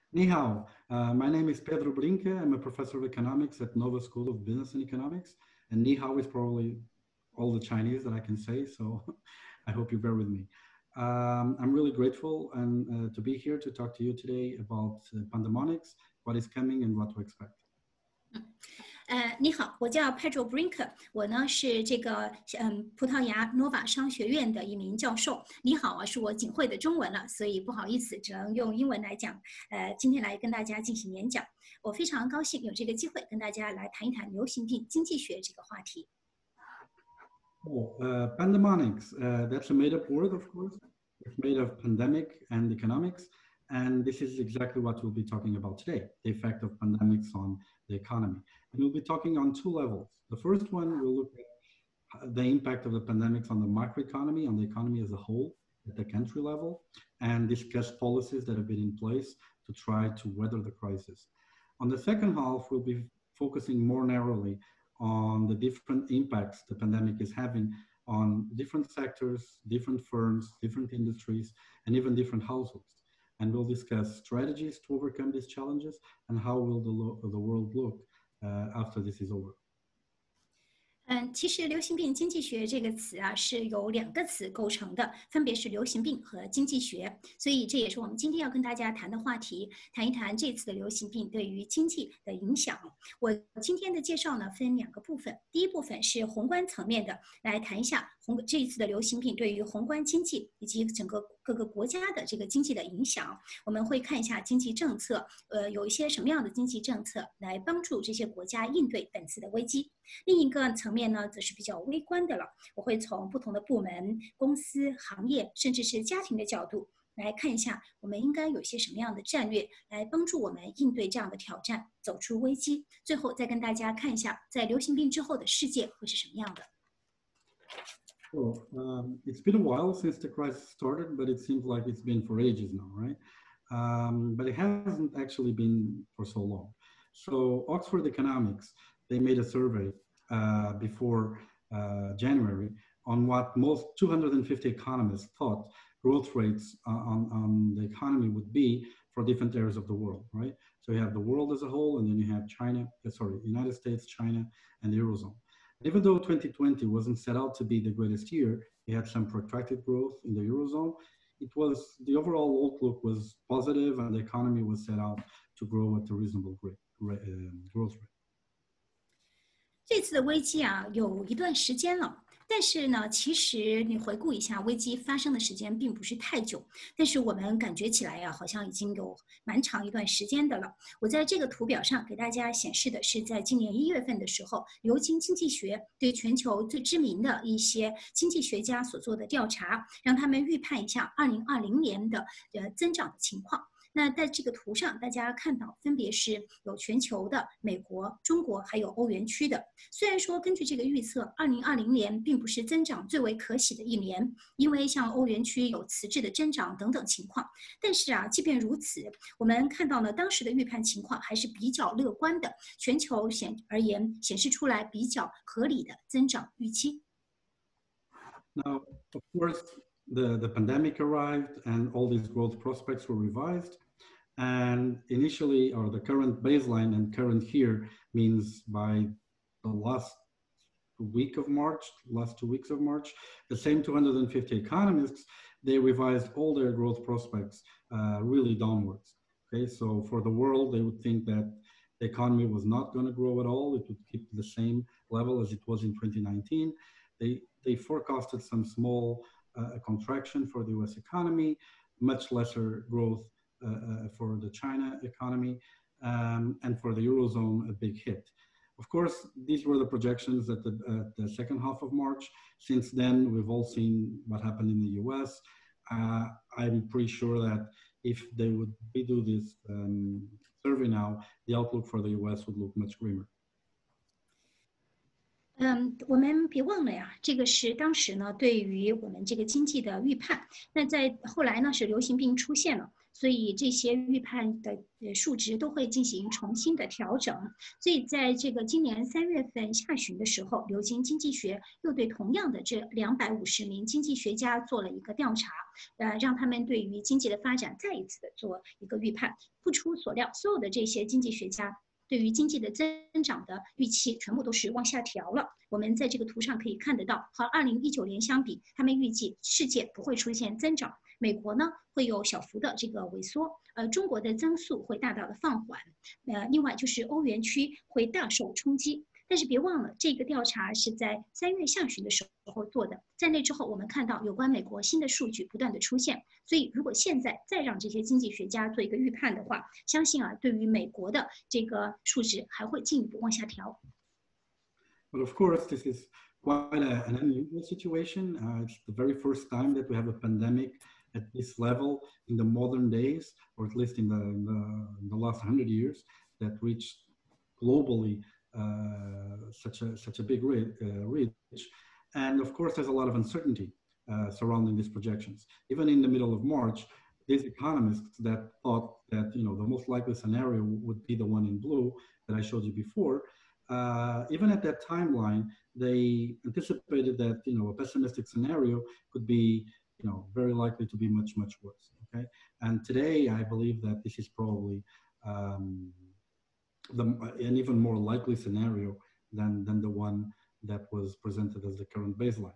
Ni hao. My name is Pedro Brinca. I'm a professor of economics at Nova School of Business and Economics. And ni hao is probably all the Chinese that I can say, so I hope you bear with me. I'm really grateful to be here to talk to you today about Pandemonics, what is coming and what to expect. 你好，我叫 Pedro Brinca， 我呢是这个葡萄牙 Nova 商学院的一名教授。你好啊，是我仅会的中文了，所以不好意思，只能用英文来讲。今天来跟大家进行演讲，我非常高兴有这个机会跟大家来谈一谈流行病经济学这个话题。 Pandemonics, that's a made-up word, of course. It's made of pandemic and economics. And this is exactly what we'll be talking about today, the effect of pandemics on the economy. And we'll be talking on two levels. The first one, we'll look at the impact of the pandemics on the macroeconomy, on the economy as a whole, at the country level, and discuss policies that have been in place to try to weather the crisis. On the second half, we'll be focusing more narrowly on the different impacts the pandemic is having on different sectors, different firms, different industries, and even different households. And we'll discuss strategies to overcome these challenges and how will the world look after this is over. 其实流行病经济学这个词啊是由2个词构成的，分别是流行病和经济学，所以这也是我们今天要跟大家谈的话题，谈一谈这次的流行病对于经济的影响。我今天的介绍呢分2个部分，第一部分是宏观层面的，来谈一下这一次的流行病对于宏观经济以及整个各个国家的这个经济的影响。我们会看一下经济政策，有一些什么样的经济政策来帮助这些国家应对本次的危机。另一个层面呢，则是比较微观的了。我会从不同的部门、公司、行业，甚至是家庭的角度来看一下，我们应该有些什么样的战略来帮助我们应对这样的挑战，走出危机。最后再跟大家看一下，在流行病之后的世界会是什么样的。 It's been a while since the crisis started, but it seems like it's been for ages now, right? But it hasn't actually been for so long. So Oxford Economics, they made a survey before January on what most 250 economists thought growth rates on the economy would be for different areas of the world, right? So you have the world as a whole, and then you have United States, China, and the Eurozone. Even though 2020 wasn't set out to be the greatest year, we had some protracted growth in the Eurozone. The overall outlook was positive, and the economy was set out to grow at a reasonable growth rate. 这次的危机啊，有一段时间了，但是呢，其实你回顾一下，危机发生的时间并不是太久，但是我们感觉起来呀，好像已经有蛮长一段时间的了。我在这个图表上给大家显示的是，在今年1月份的时候，流经经济学对全球最知名的一些经济学家所做的调查，让他们预判一下2020年的增长的情况。那在这个图上，大家看到分别是有全球的、美国、中国还有欧元区的。虽然说根据这个预测，2020年并不是增长最为可喜的一年，因为像欧元区有迟滞的增长等等情况。但是啊，即便如此，我们看到呢，当时的预判情况还是比较乐观的，全球而言显示出来比较合理的增长预期。 Now, of course, the pandemic arrived and all these growth prospects were revised. And initially, or the current baseline and current here means by the last 2 weeks of March, the same 250 economists, they revised all their growth prospects really downwards. Okay, so for the world, they would think that the economy was not going to grow at all. It would keep the same level as it was in 2019. They forecasted some small contraction for the US economy, much lesser growth for the China economy, and for the Eurozone, a big hit. Of course, these were the projections at the second half of March. Since then, we've all seen what happened in the US. I'm pretty sure that if they would redo this survey now, the outlook for the US would look much grimmer. 我们别忘了呀，这个是当时呢对于我们这个经济的预判。那在后来呢是流行病出现了， 所以这些预判的数值都会进行重新的调整。所以在这个今年3月份下旬的时候，流行经济学又对同样的这250名经济学家做了一个调查，让他们对于经济的发展再一次的做一个预判。不出所料，所有的这些经济学家对于经济的增长的预期全部都是往下调了。我们在这个图上可以看得到，和2019年相比，他们预计世界不会出现增长，美国呢会有小幅的这个萎缩，中国的增速会大大的放缓，另外就是欧元区会大受冲击。但是别忘了，这个调查是在3月下旬的时候做的，在那之后，我们看到有关美国新的数据不断的出现，所以如果现在再让这些经济学家做一个预判的话，相信对于美国的这个数值还会进一步往下调。 But of course, this is quite an unusual situation. It's the very first time that we have a pandemic at this level in the modern days, or at least in the last 100 years, that reached globally such a big reach. And of course, there's a lot of uncertainty surrounding these projections. Even in the middle of March, these economists that thought that the most likely scenario would be the one in blue that I showed you before, even at that timeline, they anticipated that a pessimistic scenario could be very likely to be much worse. Okay, and today I believe that this is probably an even more likely scenario than the one that was presented as the current baseline.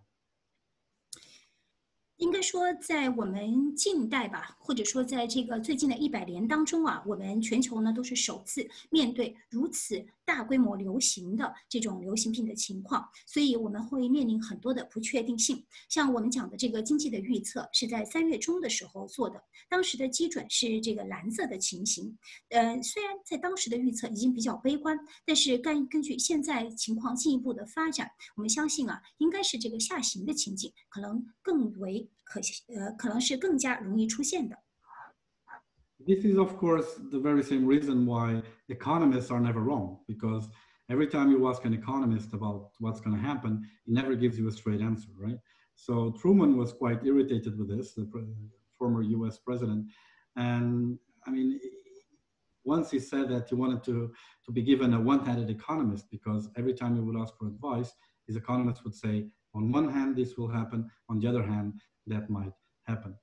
应该说，在我们近代吧，或者说在这个最近的100年当中我们全球呢都是首次面对如此大规模流行的这种流行病的情况，所以我们会面临很多的不确定性。像我们讲的这个经济的预测是在3月中的时候做的，当时的基准是这个蓝色的情形。虽然在当时的预测已经比较悲观，但是根据现在情况进一步的发展，我们相信应该是这个下行的情景可能更为可能是更加容易出现的。 This is, of course, the very same reason why economists are never wrong, because every time you ask an economist about what's going to happen, he never gives you a straight answer, right? So Truman was quite irritated with this, the former US president. And I mean, once he said that he wanted to be given a one-handed economist, because every time he would ask for advice, his economist would say, on one hand, this will happen, on the other hand, that might happen.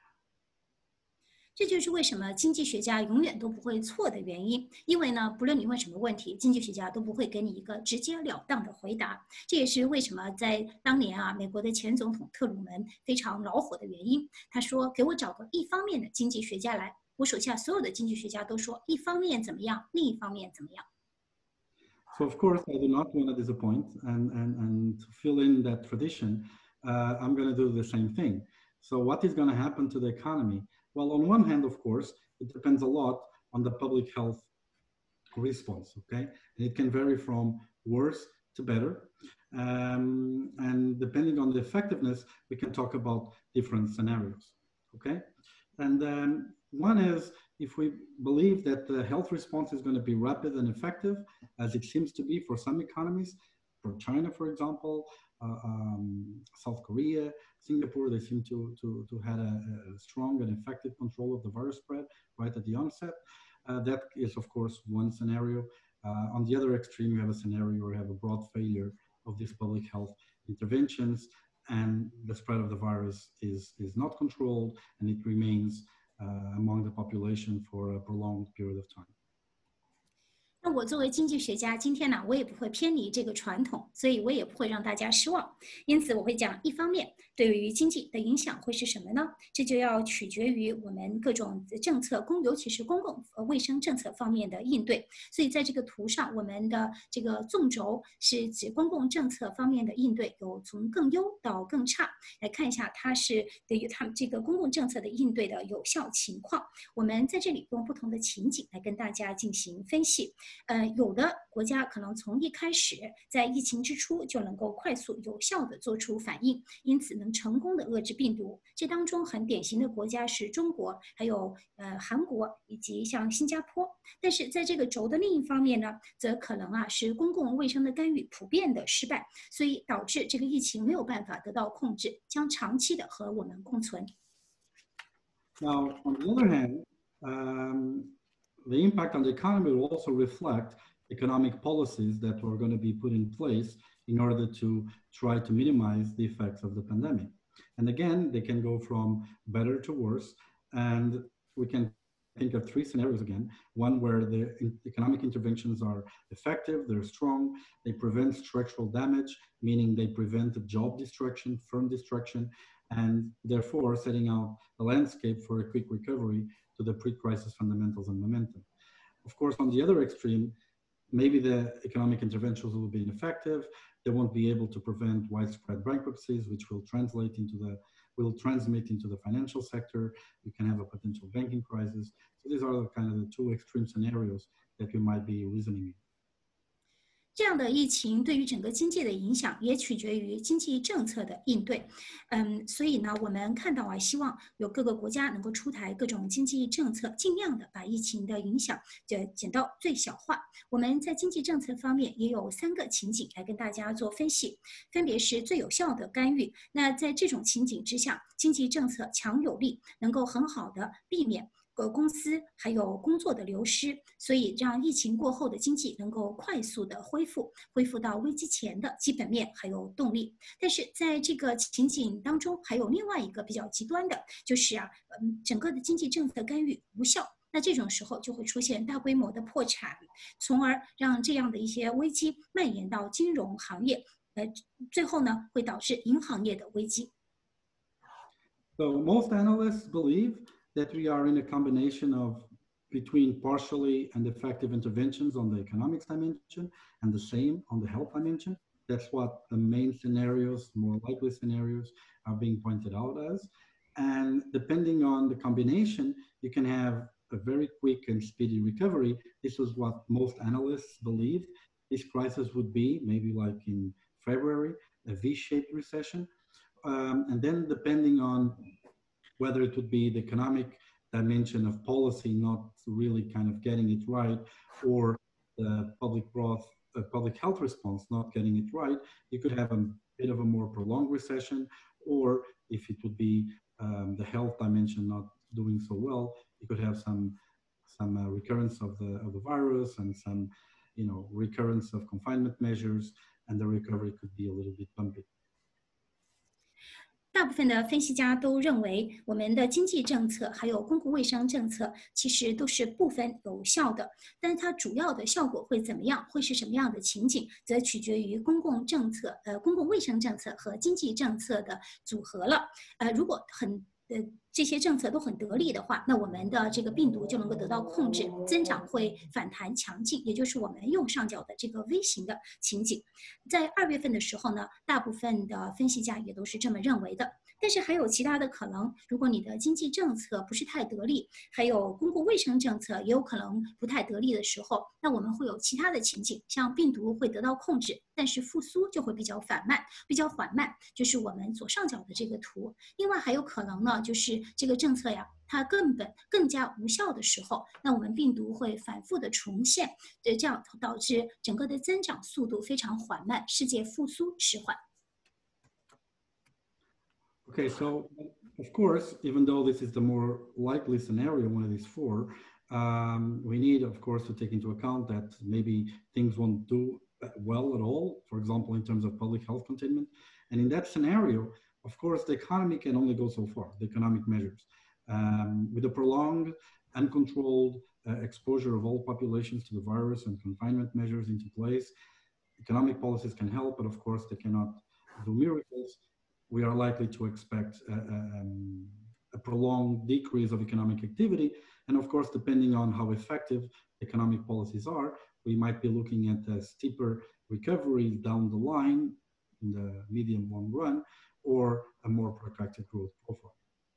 这就是为什么经济学家永远都不会错的原因，因为呢，不论你问什么问题，经济学家都不会给你一个直截了当的回答。这也是为什么在当年美国的前总统特鲁门非常恼火的原因。他说：“给我找个一方面的经济学家来。”我手下所有的经济学家都说一方面怎么样，另一方面怎么样。 So of course, I do not want to disappoint, and to fill in that tradition, I'm going to do the same thing. So what is going to happen to the economy? Well, on one hand, of course, it depends a lot on the public health response, okay? And it can vary from worse to better. And depending on the effectiveness, we can talk about different scenarios, okay? And then one is, if we believe that the health response is going to be rapid and effective, as it seems to be for some economies, for China, for example, South Korea, Singapore, they seem to have a strong and effective control of the virus spread right at the onset. That is, of course, one scenario. On the other extreme, you have a scenario where you have a broad failure of these public health interventions, and the spread of the virus is not controlled, and it remains among the population for a prolonged period of time. 那我作为经济学家，今天呢，我也不会偏离这个传统，所以我也不会让大家失望。因此，我会讲一方面对于经济的影响会是什么呢？这就要取决于我们各种政策尤其是公共卫生政策方面的应对。所以在这个图上，我们的这个纵轴是指公共政策方面的应对，有从更优到更差。来看一下，它是对于他们这个公共政策的应对的有效情况。我们在这里用不同的情景来跟大家进行分析。有的国家可能从一开始在疫情之初就能够快速有效地做出反应，因此能成功地遏制病毒。这当中很典型的国家是中国，还有韩国以及像新加坡。但是在这个轴的另一方面呢，则可能是公共卫生的干预普遍的失败，所以导致这个疫情没有办法得到控制，将长期的和我们共存。 Now, on the other hand, the impact on the economy will also reflect economic policies that were going to be put in place in order to try to minimize the effects of the pandemic. And again, they can go from better to worse. And we can think of three scenarios again. One where the economic interventions are effective, they're strong, they prevent structural damage, meaning they prevent the job destruction, firm destruction, and therefore setting out a landscape for a quick recovery to the pre-crisis fundamentals and momentum. Of course, on the other extreme, maybe the economic interventions will be ineffective. They won't be able to prevent widespread bankruptcies, which will transmit into the financial sector. You can have a potential banking crisis. So these are kind of the two extreme scenarios that we might be reasoning in. 这样的疫情对于整个经济的影响也取决于经济政策的应对，所以呢，我们看到希望有各个国家能够出台各种经济政策，尽量的把疫情的影响减到最小化。我们在经济政策方面也有3个情景来跟大家做分析，分别是最有效的干预。那在这种情景之下，经济政策强有力，能够很好的避免公司还有工作的流失，所以让疫情过后的经济能够快速的恢复到危机前的基本面还有动力。但是在这个情景当中，还有另外一个比较极端的，就是整个的经济政策干预无效。那这种时候就会出现大规模的破产，从而让这样的一些危机蔓延到金融行业，最后呢会导致银行业的危机。 So most analysts believe that we are in a combination of between partially and effective interventions on the economics dimension and the same on the health dimension. That's what the main scenarios, more likely scenarios, are being pointed out as. And depending on the combination, you can have a very quick and speedy recovery. This is what most analysts believe this crisis would be, maybe like in February, a V-shaped recession. And then depending on whether it would be the economic dimension of policy not really kind of getting it right, or the public health response not getting it right, you could have a bit of a more prolonged recession. Or if it would be the health dimension not doing so well, you could have some recurrence of the virus and some recurrence of confinement measures, and the recovery could be a little bit bumpy. 大部分的分析家都认为，我们的经济政策还有公共卫生政策其实都是部分有效的，但是它主要的效果会怎么样，会是什么样的情景，则取决于公共卫生政策和经济政策的组合了。如果这些政策都很得力的话，那我们的这个病毒就能够得到控制，增长会反弹强劲，也就是我们右上角的这个 V 型的情景。在2月份的时候呢，大部分的分析家也都是这么认为的。但是还有其他的可能，如果你的经济政策不是太得力，还有公共卫生政策也有可能不太得力的时候，那我们会有其他的情景，像病毒会得到控制，但是复苏就会比较缓慢，就是我们左上角的这个图。另外还有可能呢，就是这个政策它更加无效的时候，那我们病毒会反复的重现，这样导致整个的增长速度非常缓慢，世界复苏迟缓。 Okay, so of course, even though this is the more likely scenario, one of these four, we need, of course, to take into account that maybe things won't do well at all, for example, in terms of public health containment. And in that scenario, of course, the economy can only go so far, the economic measures. With a prolonged, uncontrolled exposure of all populations to the virus and confinement measures into place, economic policies can help, but of course, they cannot do miracles. We are likely to expect a prolonged decrease of economic activity. And of course, depending on how effective economic policies are, we might be looking at a steeper recovery down the line in the medium long run, or a more protracted growth profile.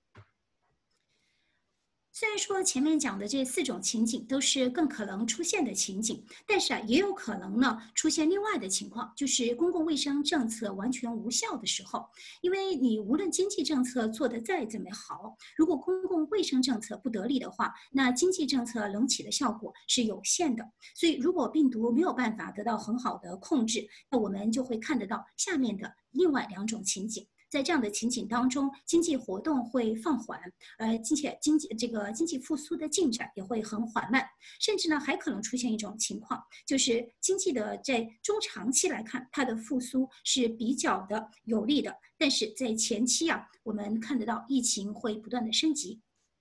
虽然说前面讲的这4种情景都是更可能出现的情景，但是也有可能呢出现另外的情况，就是公共卫生政策完全无效的时候。因为你无论经济政策做得再怎么好，如果公共卫生政策不得力的话，那经济政策能起的效果是有限的。所以如果病毒没有办法得到很好的控制，那我们就会看得到下面的另外2种情景。 在这样的情景当中，经济活动会放缓，经济复苏的进展也会很缓慢，甚至呢还可能出现一种情况，就是经济的在中长期来看，它的复苏是比较的有利的，但是在前期啊，我们看得到疫情会不断的升级。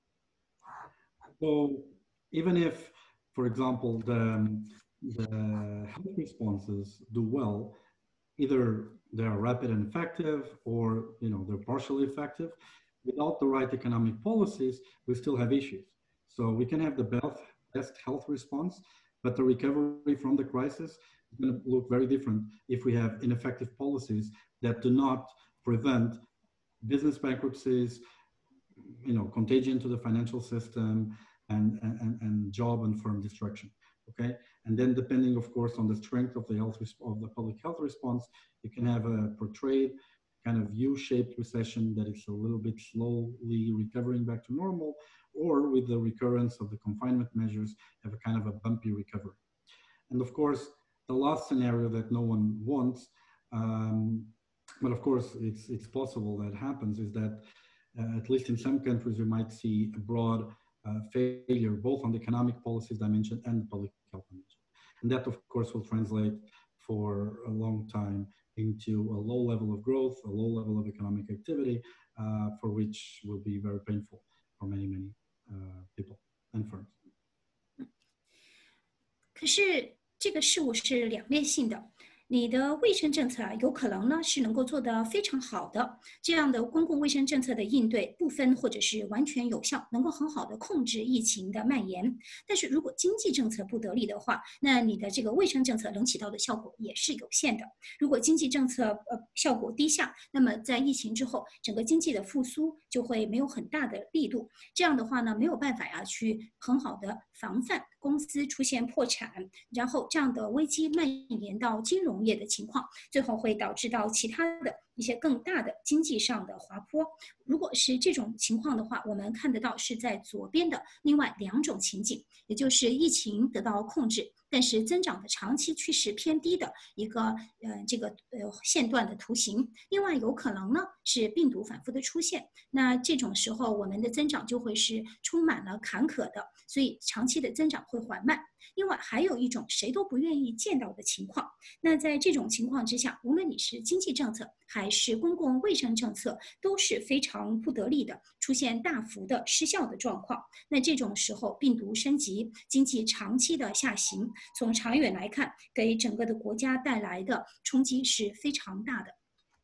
So even if, for example, the health responses do well, either they are rapid and effective, or they're partially effective. Without the right economic policies, we still have issues. So we can have the best health response, but the recovery from the crisis is going to look very different if we have ineffective policies that do not prevent business bankruptcies, contagion to the financial system, and job and firm destruction. Okay, and then depending, of course, on the strength of the public health response, you can have a portrayed kind of U-shaped recession that is a little bit slowly recovering back to normal, or with the recurrence of the confinement measures, have a kind of a bumpy recovery. And of course, the last scenario that no one wants, but of course it's possible that happens, is that at least in some countries, we might see a broad failure, both on the economic policies dimension and the public health dimension. And that, of course, will translate for a long time into a low level of growth, a low level of economic activity, for which will be very painful for many, many people and firms. 可是这个事物是两面性的。你的卫生政策啊，有可能呢是能够做得非常好的，这样的公共卫生政策的应对部分或者是完全有效，能够很好的控制疫情的蔓延。但是如果经济政策不得力的话，那你的这个卫生政策能起到的效果也是有限的。如果经济政策效果低下，那么在疫情之后，整个经济的复苏就会没有很大的力度。这样的话呢，没有办法呀去很好的防范公司出现破产，然后这样的危机蔓延到金融业的情况，最后会导致到其他的一些更大的经济上的滑坡。如果是这种情况的话，我们看得到是在左边的另外两种情景，也就是疫情得到控制，但是增长的长期趋势偏低的一个线段的图形。另外有可能呢是病毒反复的出现，那这种时候我们的增长就会是充满了坎坷的，所以长期的增长会缓慢。另外还有一种谁都不愿意见到的情况，那在这种情况之下，无论你是经济政策还是公共卫生政策，都是非常不得力的，出现大幅的失效的状况。那这种时候病毒升级，经济长期的下行，从长远来看，给整个的国家带来的冲击是非常大的。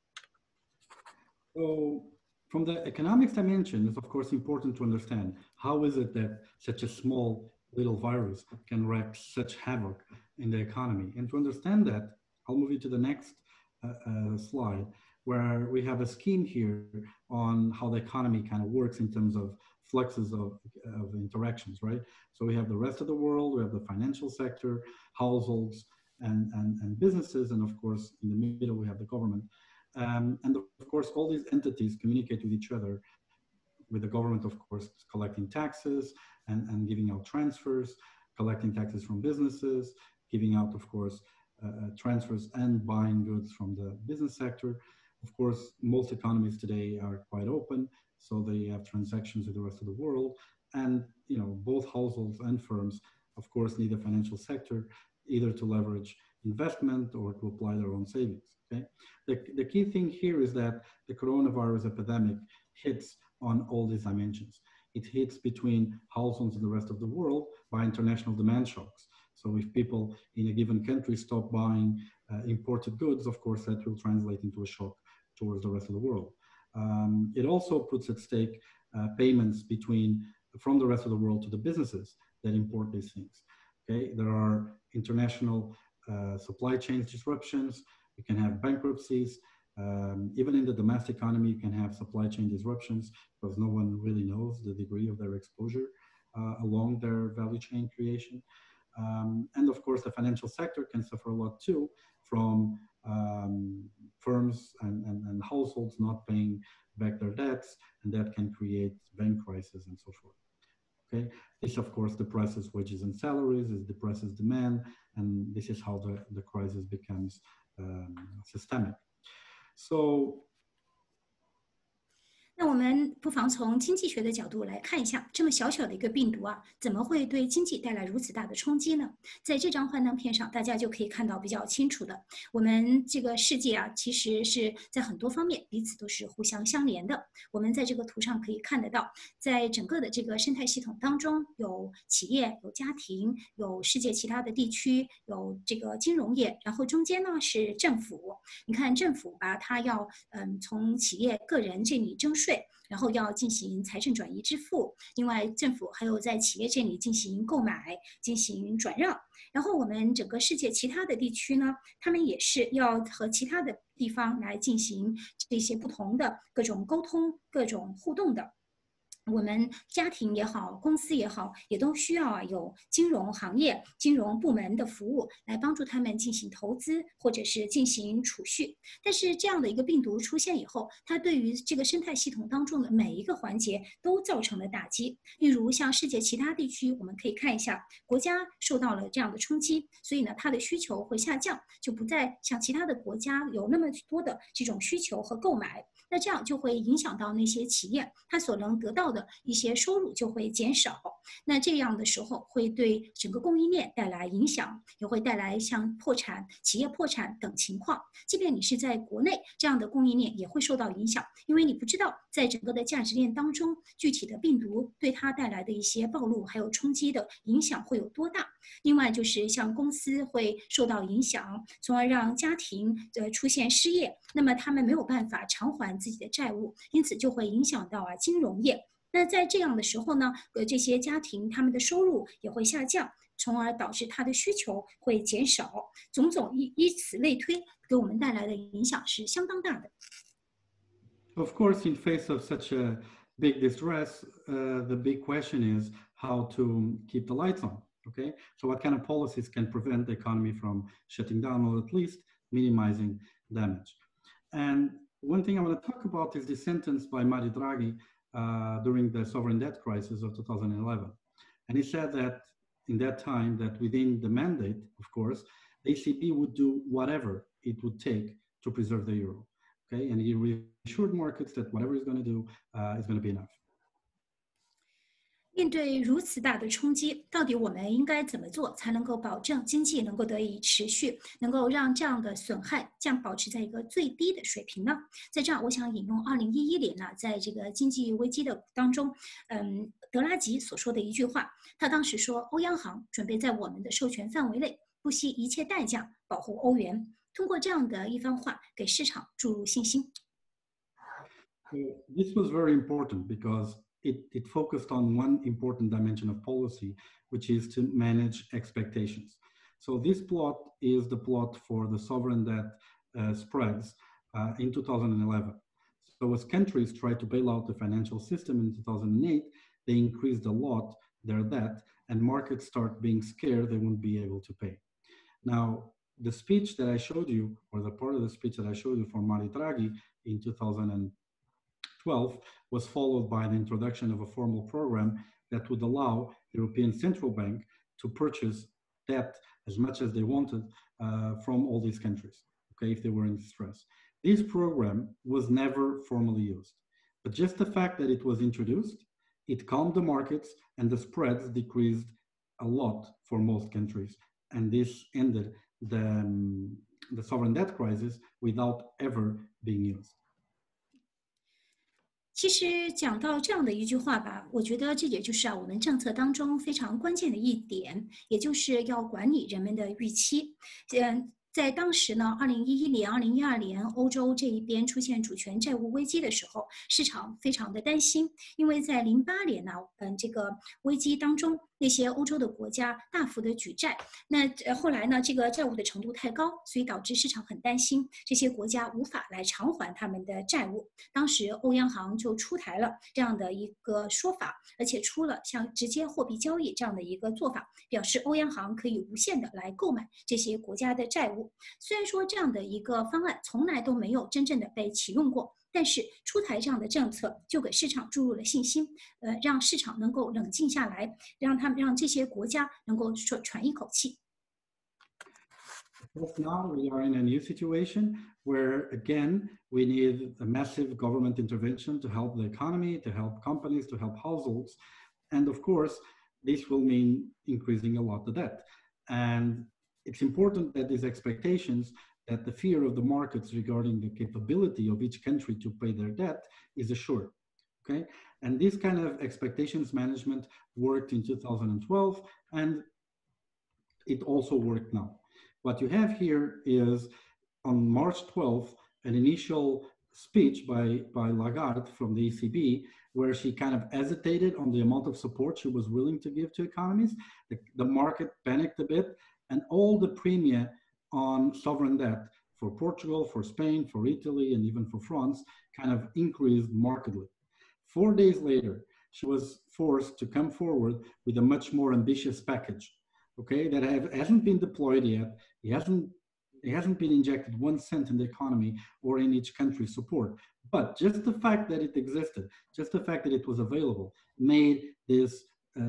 So, from the economics dimension, it's of course important to understand how is it that such a small little virus can wreak such havoc in the economy. And to understand that, I'll move you to the next slide, where we have a scheme here on how the economy kind of works in terms of fluxes of interactions, right? So we have the rest of the world, we have the financial sector, households, and businesses, and of course, in the middle, we have the government. And of course, all these entities communicate with each other, with the government, of course, collecting taxes and giving out transfers, collecting taxes from businesses, giving out, of course, transfers and buying goods from the business sector. Of course, most economies today are quite open, so they have transactions with the rest of the world. And both households and firms, of course, need the financial sector either to leverage investment or to apply their own savings. Okay, the key thing here is that the coronavirus epidemic hits on all these dimensions. It hits between households and the rest of the world by international demand shocks. So if people in a given country stop buying imported goods, of course, that will translate into a shock towards the rest of the world. It also puts at stake payments from the rest of the world to the businesses that import these things. Okay, there are international supply chain disruptions. You can have bankruptcies. Even in the domestic economy, you can have supply chain disruptions because no one really knows the degree of their exposure along their value chain creation. And of course, the financial sector can suffer a lot too from firms and households not paying back their debts, and that can create bank crises and so forth. Okay, this of course depresses wages and salaries, it depresses demand, and this is how the crisis becomes systemic. So 那我们不妨从经济学的角度来看一下，这么小小的一个病毒啊，怎么会对经济带来如此大的冲击呢？在这张幻灯片上，大家就可以看到比较清楚的，我们这个世界啊，其实是在很多方面彼此都是互相相连的。我们在这个图上可以看得到，在整个的这个生态系统当中，有企业、有家庭、有世界其他的地区、有这个金融业，然后中间呢是政府。你看政府吧，它要从企业、个人这里征税，然后要进行财政转移支付。另外，政府还有在企业这里进行购买、进行转让。然后我们整个世界其他的地区呢，他们也是要和其他的地方来进行这些不同的各种沟通、各种互动的。我们家庭也好，公司也好，也都需要有金融行业、金融部门的服务来帮助他们进行投资或者是进行储蓄。但是这样的一个病毒出现以后，它对于这个生态系统当中的每一个环节都造成了打击。例如像世界其他地区，我们可以看一下，国家受到了这样的冲击，所以呢，它的需求会下降，就不再像其他的国家有那么多的这种需求和购买。那这样就会影响到那些企业，它所能得到的一些收入就会减少。那这样的时候会对整个供应链带来影响，也会带来像破产、企业破产等情况。即便你是在国内，这样的供应链也会受到影响，因为你不知道在整个的价值链当中，具体的病毒对它带来的一些暴露还有冲击的影响会有多大。另外就是像公司会受到影响，从而让家庭出现失业，那么他们没有办法偿还自己的债务，因此就会影响到金融业。那在这样的时候呢，这些家庭他们的收入也会下降，从而导致它的需求会减少，种种以此类推，给我们带来的影响是相当大的。 Of course, in face of such a big distress, the big question is how to keep the lights on. Okay, so what kind of policies can prevent the economy from shutting down, or at least minimizing damage? And one thing I want to talk about is the sentence by Mario Draghi during the sovereign debt crisis of 2011. And he said that in that time, that within the mandate, of course, the ECB would do whatever it would take to preserve the euro. Okay, and he reassured markets that whatever he's going to do is going to be enough. 面对如此大的冲击，到底我们应该怎么做才能够保证经济能够得以持续，能够让这样的损害保持在一个最低的水平呢？在这儿，我想引用2011年呢，在这个经济危机的当中，德拉吉所说的一句话，他当时说，欧央行准备在我们的授权范围内，不惜一切代价保护欧元。通过这样的一番话，给市场注入信心。 This was very important because it focused on one important dimension of policy, which is to manage expectations. So this plot is the plot for the sovereign debt spreads in 2011. So as countries tried to bail out the financial system in 2008, they increased a lot their debt, and markets start being scared they won't be able to pay. Now, the speech that I showed you, or the part of the speech that I showed you from Mario Draghi in 2012 was followed by the introduction of a formal program that would allow the European Central Bank to purchase debt as much as they wanted from all these countries, okay, if they were in distress. This program was never formally used, but just the fact that it was introduced, it calmed the markets and the spreads decreased a lot for most countries. And this ended the sovereign debt crisis without ever being used. 其实讲到这样的一句话吧，我觉得这也就是我们政策当中非常关键的一点，也就是要管理人们的预期。在当时呢，2011年、2012年，欧洲这一边出现主权债务危机的时候，市场非常的担心，因为在08年呢，这个危机当中，那些欧洲的国家大幅的举债，那后来呢，这个债务的程度太高，所以导致市场很担心这些国家无法来偿还他们的债务。当时欧央行就出台了这样的一个说法，而且出了像直接货币交易这样的一个做法，表示欧央行可以无限的来购买这些国家的债务。虽然说这样的一个方案从来都没有真正的被启用过，但是出台这样的政策就给市场注入了信心，让市场能够冷静下来，让这些国家能够喘一口气。 But now we are in a new situation where, again, we need a massive government intervention to help the economy, to help companies, to help households. And of course, this will mean increasing a lot the debt. And it's important that these expectations, that the fear of the markets regarding the capability of each country to pay their debt is assured. Okay, and this kind of expectations management worked in 2012, and it also worked now. What you have here is on March 12th, an initial speech by Lagarde from the ECB, where she kind of hesitated on the amount of support she was willing to give to economies. The market panicked a bit, and all the premia on sovereign debt for Portugal, for Spain, for Italy, and even for France kind of increased markedly. 4 days later, she was forced to come forward with a much more ambitious package, okay, that hasn't been deployed yet. It hasn't been injected 1 cent in the economy or in each country's support. But just the fact that it existed, just the fact that it was available, made this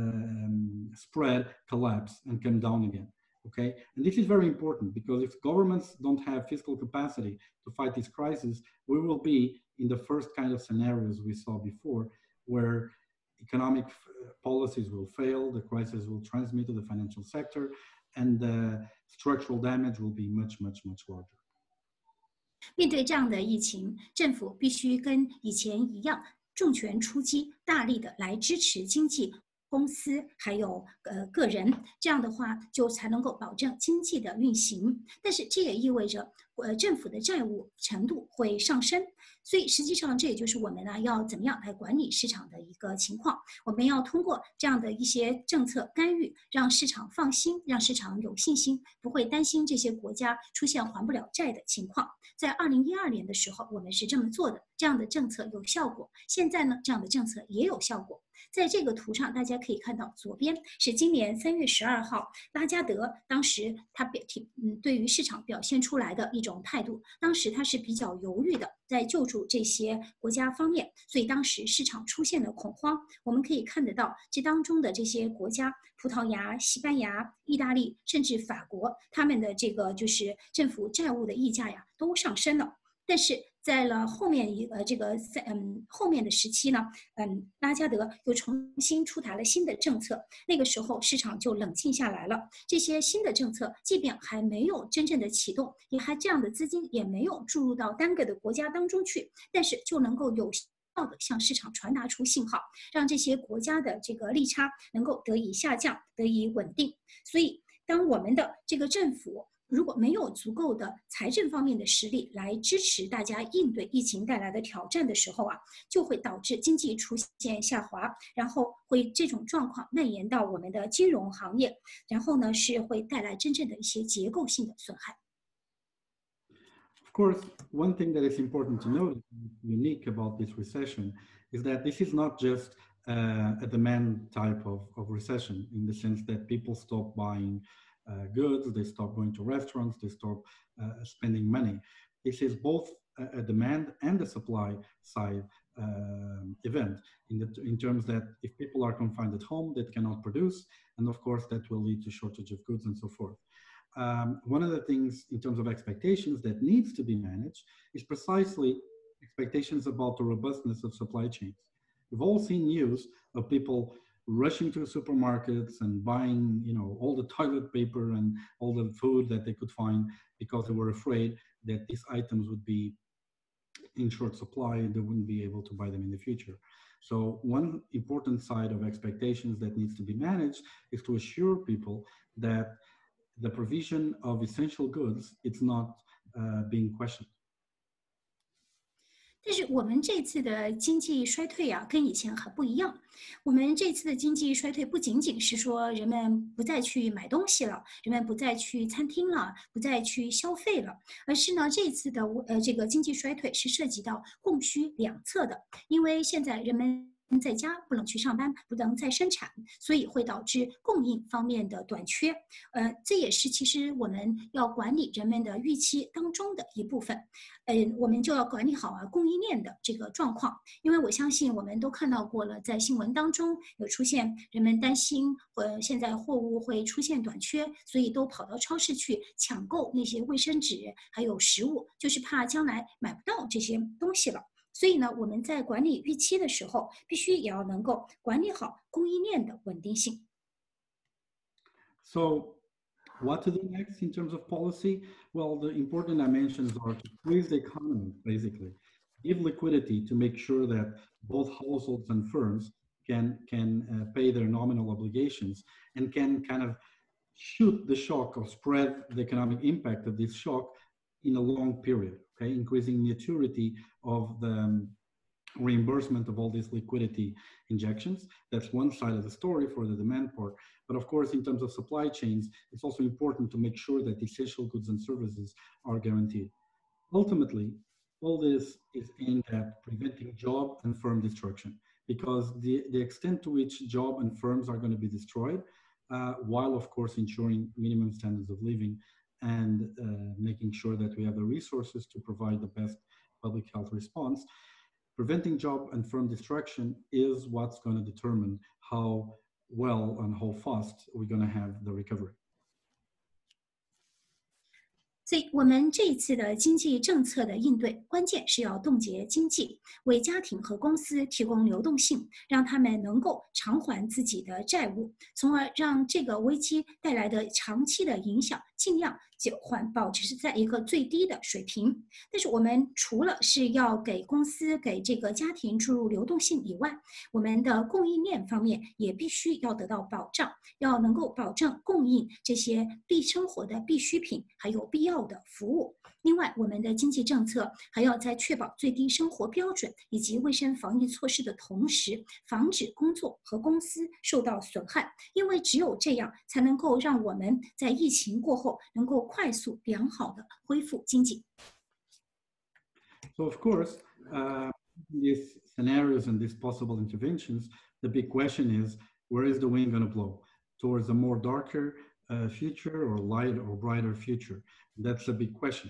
spread collapse and come down again. Okay, and this is very important because if governments don't have fiscal capacity to fight this crisis, we will be in the first kind of scenarios we saw before, where economic policies will fail, the crisis will transmit to the financial sector, and the structural damage will be much, much, much larger. 面对这样的疫情，政府必须跟以前一样，重拳出击，大力的来支持经济。公司还有个人，这样的话就才能够保证经济的运行。但是这也意味着，政府的债务程度会上升。所以实际上这也就是我们呢要怎么样来管理市场的一个情况。我们要通过这样的一些政策干预，让市场放心，让市场有信心，不会担心这些国家出现还不了债的情况。在2012年的时候，我们是这么做的，这样的政策有效果。现在呢，这样的政策也有效果。在这个图上，大家可以看到，左边是今年3月12号，拉加德当时他对于市场表现出来的一种态度。当时他是比较犹豫的，在救助这些国家方面，所以当时市场出现了恐慌。我们可以看得到，这当中的这些国家，葡萄牙、西班牙、意大利，甚至法国，他们的这个就是政府债务的溢价呀，都上升了。但是在了后面后面的时期呢，拉加德又重新出台了新的政策，那个时候市场就冷静下来了。这些新的政策，即便还没有真正的启动，这样的资金也没有注入到单个的国家当中去，但是就能够有效的向市场传达出信号，让这些国家的这个利差能够得以下降，得以稳定。所以，当我们的这个政府如果没有足够的财政方面的实力来支持大家应对疫情带来的挑战的时候啊，就会导致经济出现下滑，然后会这种状况蔓延到我们的金融行业，然后呢是会带来真正的一些结构性的损害。 Of course, one thing that is important to note, unique about this recession, is that this is not just a demand type of recession, in the sense that people stop buying goods, they stop going to restaurants, they stop spending money. This is both a demand and a supply side event, in terms that if people are confined at home, they cannot produce, and of course that will lead to shortage of goods and so forth. One of the things in terms of expectations that needs to be managed is precisely expectations about the robustness of supply chains. We've all seen news of people rushing to supermarkets and buying, all the toilet paper and all the food that they could find because they were afraid that these items would be in short supply and they wouldn't be able to buy them in the future. So one important side of expectations that needs to be managed is to assure people that the provision of essential goods, it's not being questioned. 但是我们这次的经济衰退啊，跟以前很不一样。我们这次的经济衰退不仅仅是说人们不再去买东西了，人们不再去餐厅了，不再去消费了，而是呢，这次的这个经济衰退是涉及到供需两侧的，因为现在人们在家，不能去上班，不能再生产，所以会导致供应方面的短缺。这也是其实我们要管理人们的预期当中的一部分。我们就要管理好供应链的这个状况，因为我相信我们都看到过了，在新闻当中有出现人们担心现在货物会出现短缺，所以都跑到超市去抢购那些卫生纸还有食物，就是怕将来买不到这些东西了。所以呢，我们在管理预期的时候，必须也要能够管理好供应链的稳定性。 So, what to do next in terms of policy? Well, the important dimensions are to freeze the economy, basically, give liquidity to make sure that both households and firms can pay their nominal obligations and can kind of shoot the shock or spread the economic impact of this shock in a long period, okay, increasing maturity of the reimbursement of all these liquidity injections. That's one side of the story for the demand part. But of course, in terms of supply chains, it's also important to make sure that essential goods and services are guaranteed. Ultimately, all this is aimed at preventing job and firm destruction, because the extent to which job and firms are going to be destroyed, while of course ensuring minimum standards of living and making sure that we have the resources to provide the best public health response, preventing job and firm destruction is what's going to determine how well and how fast we're going to have the recovery. 所以我们这一次的经济政策的应对，关键是要冻结经济，为家庭和公司提供流动性，让他们能够偿还自己的债务，从而让这个危机带来的长期的影响尽量保持在一个最低的水平。但是我们除了是要给公司、给这个家庭注入流动性以外，我们的供应链方面也必须要得到保障，要能够保证供应这些生活的必需品，还有必要的服务。另外，我们的经济政策还要在确保最低生活标准以及卫生防疫措施的同时，防止工作和公司受到损害，因为只有这样才能够让我们在疫情过后能够快速良好的恢复经济。 So of course, these scenarios and these possible interventions, the big question is, where is the wind going to blow? Towards a more darker future or lighter or brighter future? That's a big question.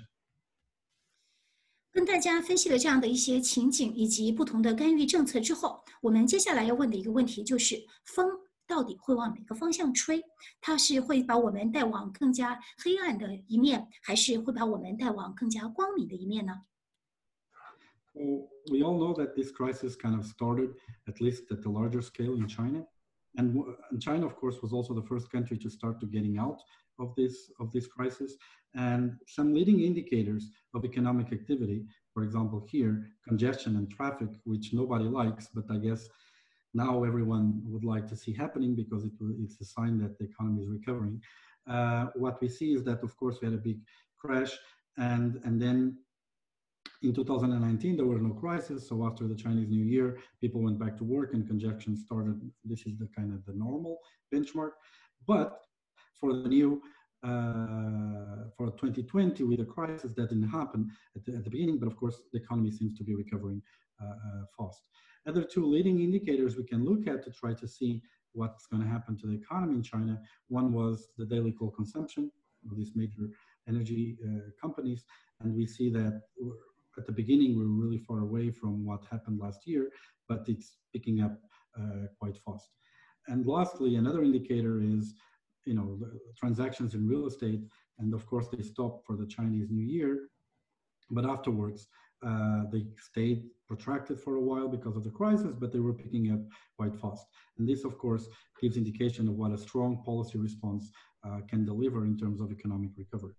跟大家分析了这样的一些情景以及不同的干预政策之后，我们接下来要问的一个问题就是：风到底会往哪个方向吹？它是会把我们带往更加黑暗的一面，还是会把我们带往更加光明的一面呢？ Well, we all know that this crisis kind of started, at least at the larger scale, in China. And China, of course, was also the first country to start to getting out of this crisis. And some leading indicators of economic activity, for example, here, congestion and traffic, which nobody likes, but I guess now everyone would like to see happening because it's a sign that the economy is recovering. What we see is that, of course, we had a big crash, and then in 2019, there was no crisis. So after the Chinese New Year, people went back to work and congestion started. This is the kind of the normal benchmark. But for the new, for 2020, with the crisis, that didn't happen at the beginning. But of course, the economy seems to be recovering fast. Other two leading indicators we can look at to try to see what's going to happen to the economy in China. One was the daily coal consumption of these major energy companies. And we see that at the beginning, we were really far away from what happened last year, but it's picking up quite fast. And lastly, another indicator is, the transactions in real estate. And of course, they stopped for the Chinese New Year, but afterwards, they stayed protracted for a while because of the crisis, but they were picking up quite fast. And this, of course, gives indication of what a strong policy response can deliver in terms of economic recovery.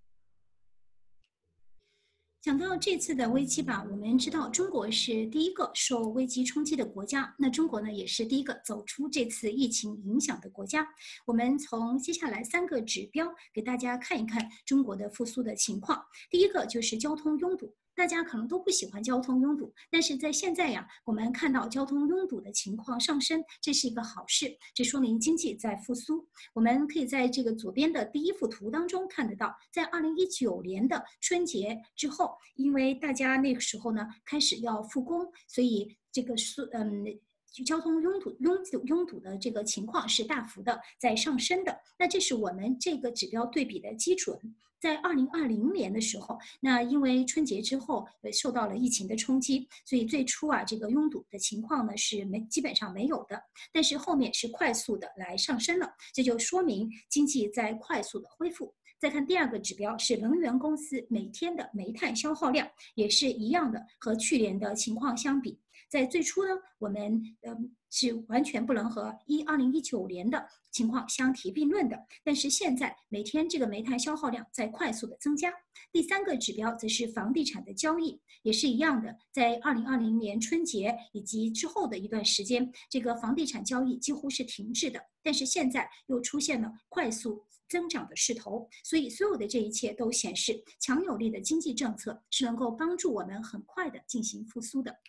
讲到这次的危机吧，我们知道中国是第一个受危机冲击的国家，那中国呢也是第一个走出这次疫情影响的国家。我们从接下来3个指标给大家看一看中国的复苏的情况。第一个就是交通拥堵。大家可能都不喜欢交通拥堵，但是在现在呀，我们看到交通拥堵的情况上升，这是一个好事，这说明经济在复苏。我们可以在这个左边的第一幅图当中看得到，在2019年的春节之后，因为大家那个时候呢开始要复工，所以这个交通拥堵的这个情况是大幅的在上升的。那这是我们这个指标对比的基准。在2020年的时候，那因为春节之后受到了疫情的冲击，所以最初这个拥堵的情况呢是基本上没有的，但是后面是快速的来上升了，这就说明经济在快速的恢复。再看第二个指标是能源公司每天的煤炭消耗量，也是一样的，和去年的情况相比，在最初呢，我们是完全不能和2019年的情况相提并论的。但是现在每天这个煤炭消耗量在快速的增加。第三个指标则是房地产的交易，也是一样的，在2020年春节以及之后的一段时间，这个房地产交易几乎是停滞的，但是现在又出现了快速增长的势头，所以所有的这一切都显示强有力的经济政策是能够帮助我们很快的进行复苏的。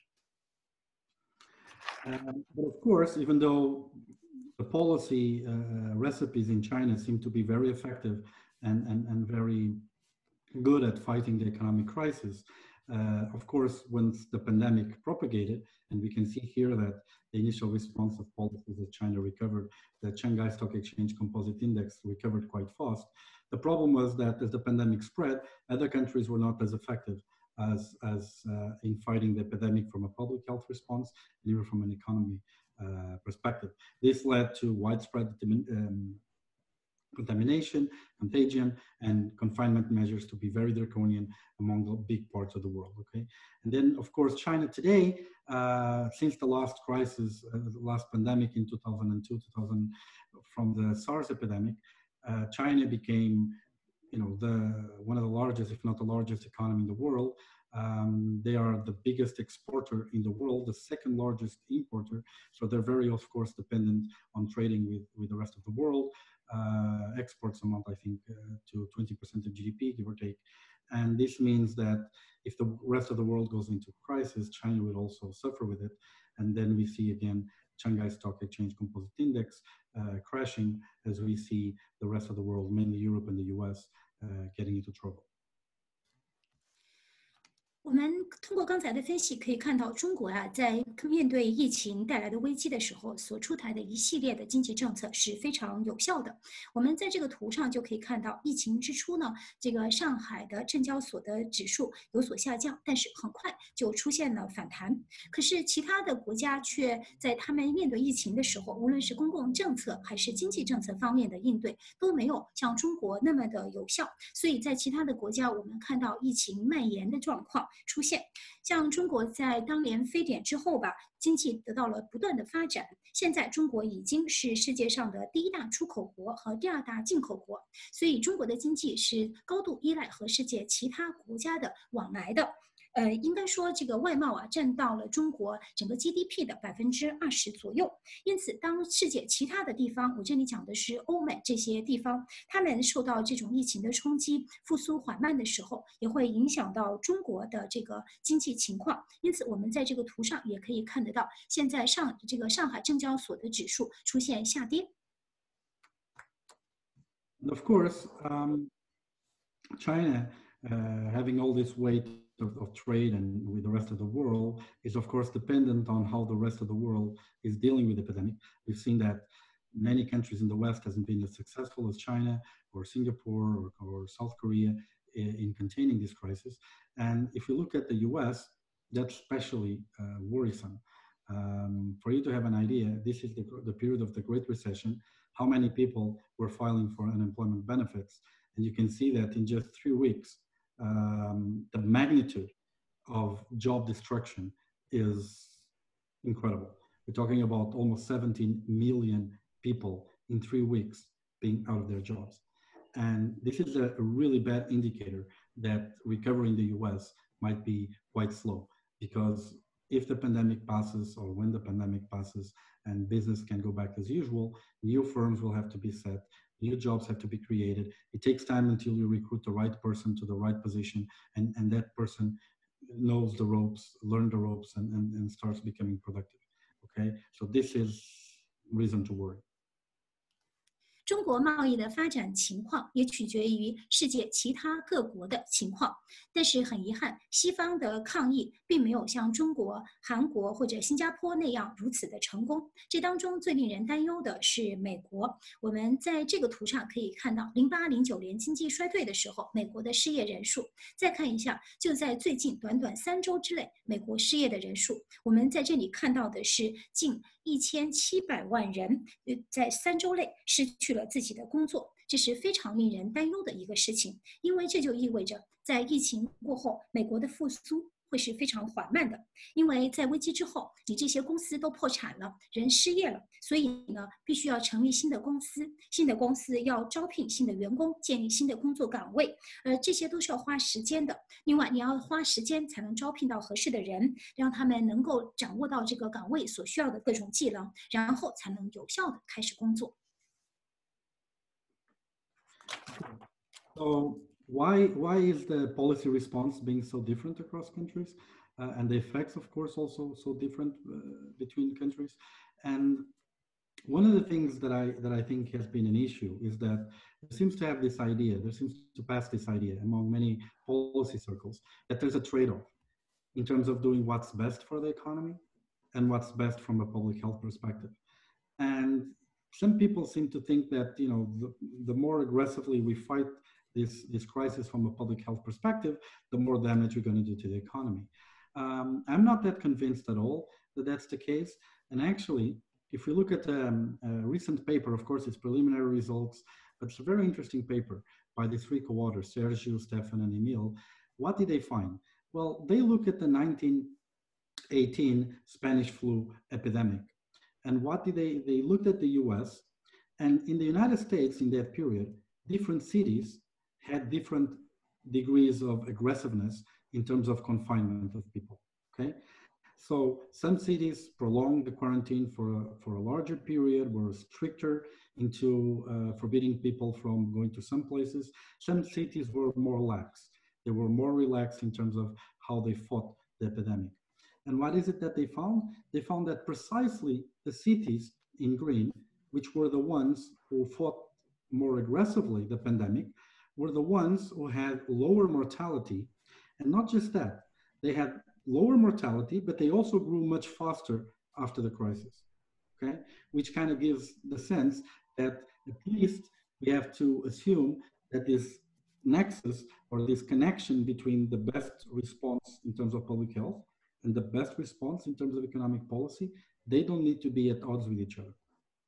But of course, even though the policy recipes in China seem to be very effective and very good at fighting the economic crisis, of course, once the pandemic propagated, and we can see here that the initial response of policies as China recovered, the Shanghai Stock Exchange Composite Index recovered quite fast. The problem was that as the pandemic spread, other countries were not as effective as in fighting the epidemic from a public health response and even from an economy perspective. This led to widespread contamination, contagion, and confinement measures to be very draconian among the big parts of the world, okay? And then, of course, China today, since the last crisis, the last pandemic in 2002, from the SARS epidemic, China became, you know, one of the largest, if not the largest economy in the world. They are the biggest exporter in the world, the second largest importer. So they're very, of course, dependent on trading with the rest of the world. Exports amount, I think, to 20% of GDP, give or take. And this means that if the rest of the world goes into crisis, China will also suffer with it. And then we see again Shanghai Stock Exchange Composite Index crashing as we see the rest of the world, mainly Europe and the US, getting into trouble. 我们通过刚才的分析可以看到，中国在面对疫情带来的危机的时候，所出台的一系列的经济政策是非常有效的。我们在这个图上就可以看到，疫情之初呢，这个上海的证交所的指数有所下降，但是很快就出现了反弹。可是其他的国家却在他们面对疫情的时候，无论是公共政策还是经济政策方面的应对，都没有像中国那么的有效。所以在其他的国家，我们看到疫情蔓延的状况出现，像中国在当年非典之后经济得到了不断的发展。现在中国已经是世界上的第一大出口国和第二大进口国，所以中国的经济是高度依赖和世界其他国家的往来的。应该说这个外贸占到了中国整个 GDP 的20%左右。因此，当世界其他的地方，我这里讲的是欧美这些地方，他们受到这种疫情的冲击，复苏缓慢的时候，也会影响到中国的这个经济情况。因此，我们在这个图上也可以看得到，现在这个上海证交所的指数出现下跌。 And of course, China having all this weight of trade and with the rest of the world is of course dependent on how the rest of the world is dealing with the epidemic. We've seen that many countries in the West hasn't been as successful as China or Singapore or South Korea in containing this crisis. And if you look at the US, that's especially worrisome. For you to have an idea, this is the period of the Great Recession, how many people were filing for unemployment benefits. And you can see that in just 3 weeks, the magnitude of job destruction is incredible. We're talking about almost 17 million people in 3 weeks being out of their jobs. And this is a really bad indicator that recovery in the US might be quite slow, because if the pandemic passes or when the pandemic passes and business can go back as usual, new firms will have to be set. New jobs have to be created. It takes time until you recruit the right person to the right position, and that person knows the ropes, learn the ropes, and starts becoming productive. Okay, so this is reason to worry. 中国贸易的发展情况也取决于世界其他各国的情况。但是很遗憾，西方的抗疫并没有像中国、韩国或者新加坡那样如此的成功。这当中最令人担忧的是美国。我们在这个图上可以看到，08、09年经济衰退的时候，美国的失业人数。再看一下，就在最近短短3周之内，美国失业的人数，我们在这里看到的是近1700万人，在3周内失去了自己的工作。这是非常令人担忧的一个事情，因为这就意味着在疫情过后，美国的复苏会是非常缓慢的，因为在危机之后，你这些公司都破产了，人失业了，所以呢，必须要成立新的公司，新的公司要招聘新的员工，建立新的工作岗位，这些都是要花时间的。另外，你要花时间才能招聘到合适的人，让他们能够掌握到这个岗位所需要的各种技能，然后才能有效的开始工作。 So why is the policy response being so different across countries, and the effects, of course, also so different between countries? And one of the things that I think has been an issue is that there seems to have this idea, there seems to pass this idea among many policy circles that there's a trade-off in terms of doing what's best for the economy and what's best from a public health perspective. And some people seem to think that, you know, the more aggressively we fight this crisis from a public health perspective, the more damage we're going to do to the economy. I'm not that convinced at all that that's the case. And actually, if we look at a recent paper, of course, it's preliminary results, but it's a very interesting paper by the 3 co-authors, Sergio, Stefan, and Emil. What did they find? Well, they look at the 1918 Spanish flu epidemic. And what did they looked at the US, and in the United States in that period, different cities had different degrees of aggressiveness in terms of confinement of people, okay? So some cities prolonged the quarantine for a larger period, were stricter into forbidding people from going to some places. Some cities were more lax. They were more relaxed in terms of how they fought the epidemic. And what is it that they found? They found that precisely the cities in green, which were the ones who fought more aggressively the pandemic, were the ones who had lower mortality. And not just that, they had lower mortality, but they also grew much faster after the crisis, okay? Which kind of gives the sense that at least we have to assume that this nexus or this connection between the best response in terms of public health and the best response in terms of economic policy, they don't need to be at odds with each other.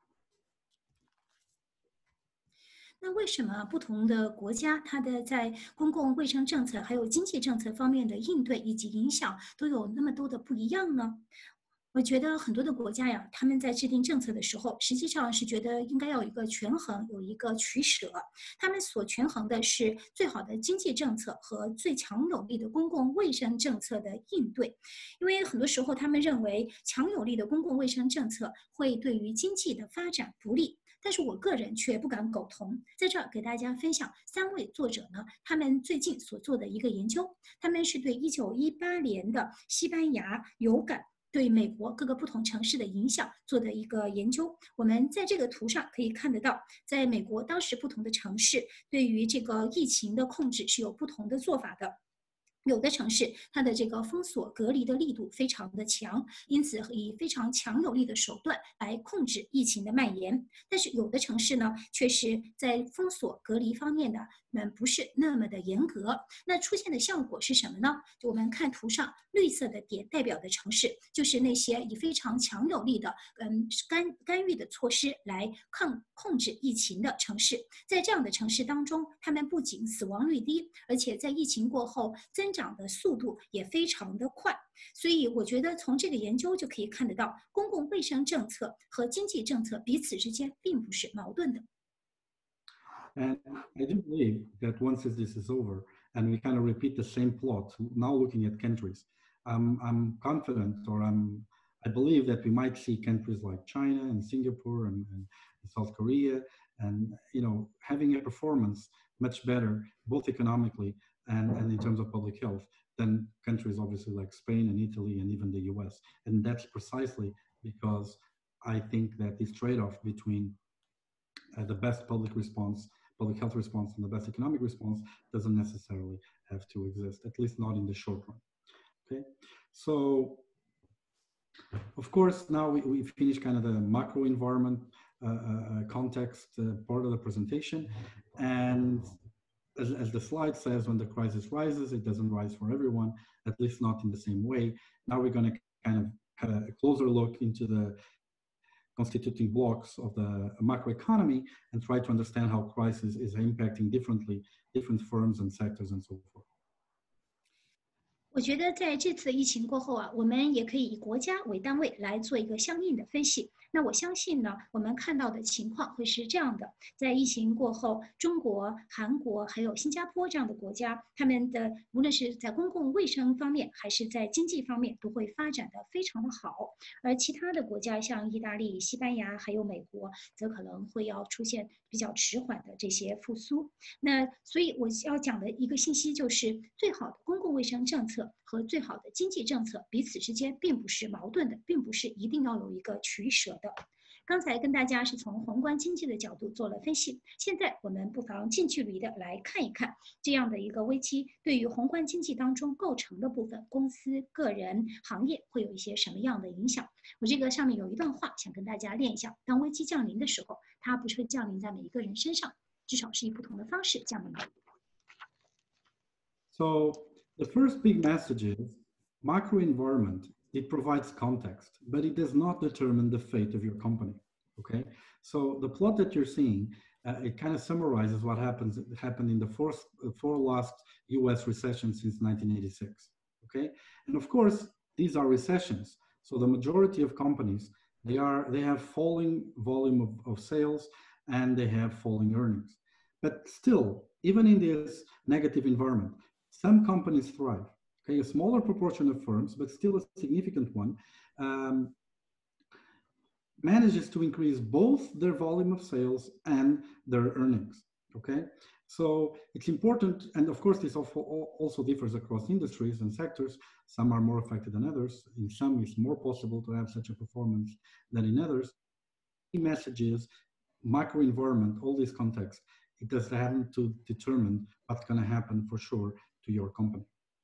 那为什么不同的国家，它的在公共卫生政策还有经济政策方面的应对以及影响都有那么多的不一样呢？我觉得很多的国家呀，他们在制定政策的时候，实际上是觉得应该要有一个权衡，有一个取舍。他们所权衡的是最好的经济政策和最强有力的公共卫生政策的应对。因为很多时候他们认为强有力的公共卫生政策会对于经济的发展不利。但是我个人却不敢苟同，在这儿给大家分享3位作者呢，他们最近所做的一个研究，他们是对1918年的西班牙流感对美国各个不同城市的影响做的一个研究。我们在这个图上可以看得到，在美国当时不同的城市对于这个疫情的控制是有不同的做法的。有的城市它的这个封锁隔离的力度非常的强，因此以非常强有力的手段来控制疫情的蔓延。但是有的城市呢，却是在封锁隔离方面的不是那么的严格。那出现的效果是什么呢？就我们看图上绿色的点代表的城市，就是那些以非常强有力的干预的措施来控制疫情的城市。在这样的城市当中，他们不仅死亡率低，而且在疫情过后增长的速度也非常的快。所以我觉得从这个研究就可以看得到，公共卫生政策和经济政策彼此之间并不是矛盾的。 And I do believe that once this is over and we kind of repeat the same plot, now looking at countries, I'm confident, or I believe that we might see countries like China and Singapore and South Korea, and you know, having a performance much better, both economically and in terms of public health, than countries obviously like Spain and Italy and even the US. And that's precisely because I think that this trade-off between the best public health response, and the best economic response doesn't necessarily have to exist, at least not in the short run. Okay, so of course now we finished kind of the macro environment context part of the presentation, and as the slide says, when the crisis rises, it doesn't rise for everyone, at least not in the same way. Now we're going to kind of have a closer look into the constituting blocks of the macroeconomy and try to understand how crisis is impacting different firms and sectors and so forth. 我觉得在这次疫情过后啊，我们也可以以国家为单位来做一个相应的分析。那我相信呢，我们看到的情况会是这样的：在疫情过后，中国、韩国还有新加坡这样的国家，他们的无论是在公共卫生方面还是在经济方面，都会发展得非常的好。而其他的国家，像意大利、西班牙还有美国，则可能会要出现比较迟缓的这些复苏。那所以我要讲的一个信息就是，最好的公共卫生政策和最好的经济政策彼此之间并不是矛盾的，并不是一定要有一个取舍的。刚才跟大家是从宏观经济的角度做了分析，现在我们不妨近距离的来看一看这样的一个危机对于宏观经济当中构成的部分，公司、个人、行业会有一些什么样的影响。我这个上面有一段话想跟大家练一下：当危机降临的时候，它不是会降临在每一个人身上，至少是以不同的方式降临的。 So the first big message is macro environment. It provides context, but it does not determine the fate of your company. Okay, so the plot that you're seeing, it kind of summarizes what happened in the four last U.S. recessions since 1986. Okay, and of course these are recessions. So the majority of companies they have falling volume of sales and they have falling earnings. But still, even in this negative environment, some companies thrive. Okay, a smaller proportion of firms, but still a significant one, manages to increase both their volume of sales and their earnings. Okay, so it's important, and of course this also differs across industries and sectors. Some are more affected than others. In some, it's more possible to have such a performance than in others. The message is macro environment, all this context, it does have to determine what's going to happen for sure to your company.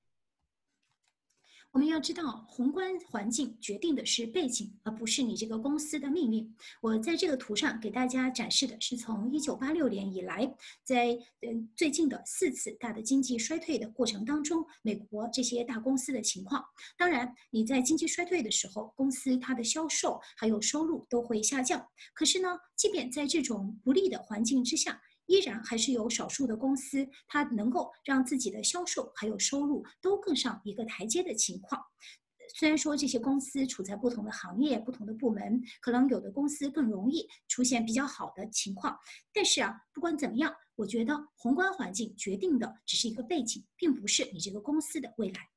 我们要知道，宏观环境决定的是背景，而不是你这个公司的命运。我在这个图上给大家展示的是从1986年以来，在最近的4次大的经济衰退的过程当中，美国这些大公司的情况。当然，你在经济衰退的时候，公司它的销售还有收入都会下降。可是呢，即便在这种不利的环境之下，依然还是有少数的公司，它能够让自己的销售还有收入都更上一个台阶的情况。虽然说这些公司处在不同的行业、不同的部门，可能有的公司更容易出现比较好的情况，但是啊，不管怎么样，我觉得宏观环境决定的只是一个背景，并不是你这个公司的未来。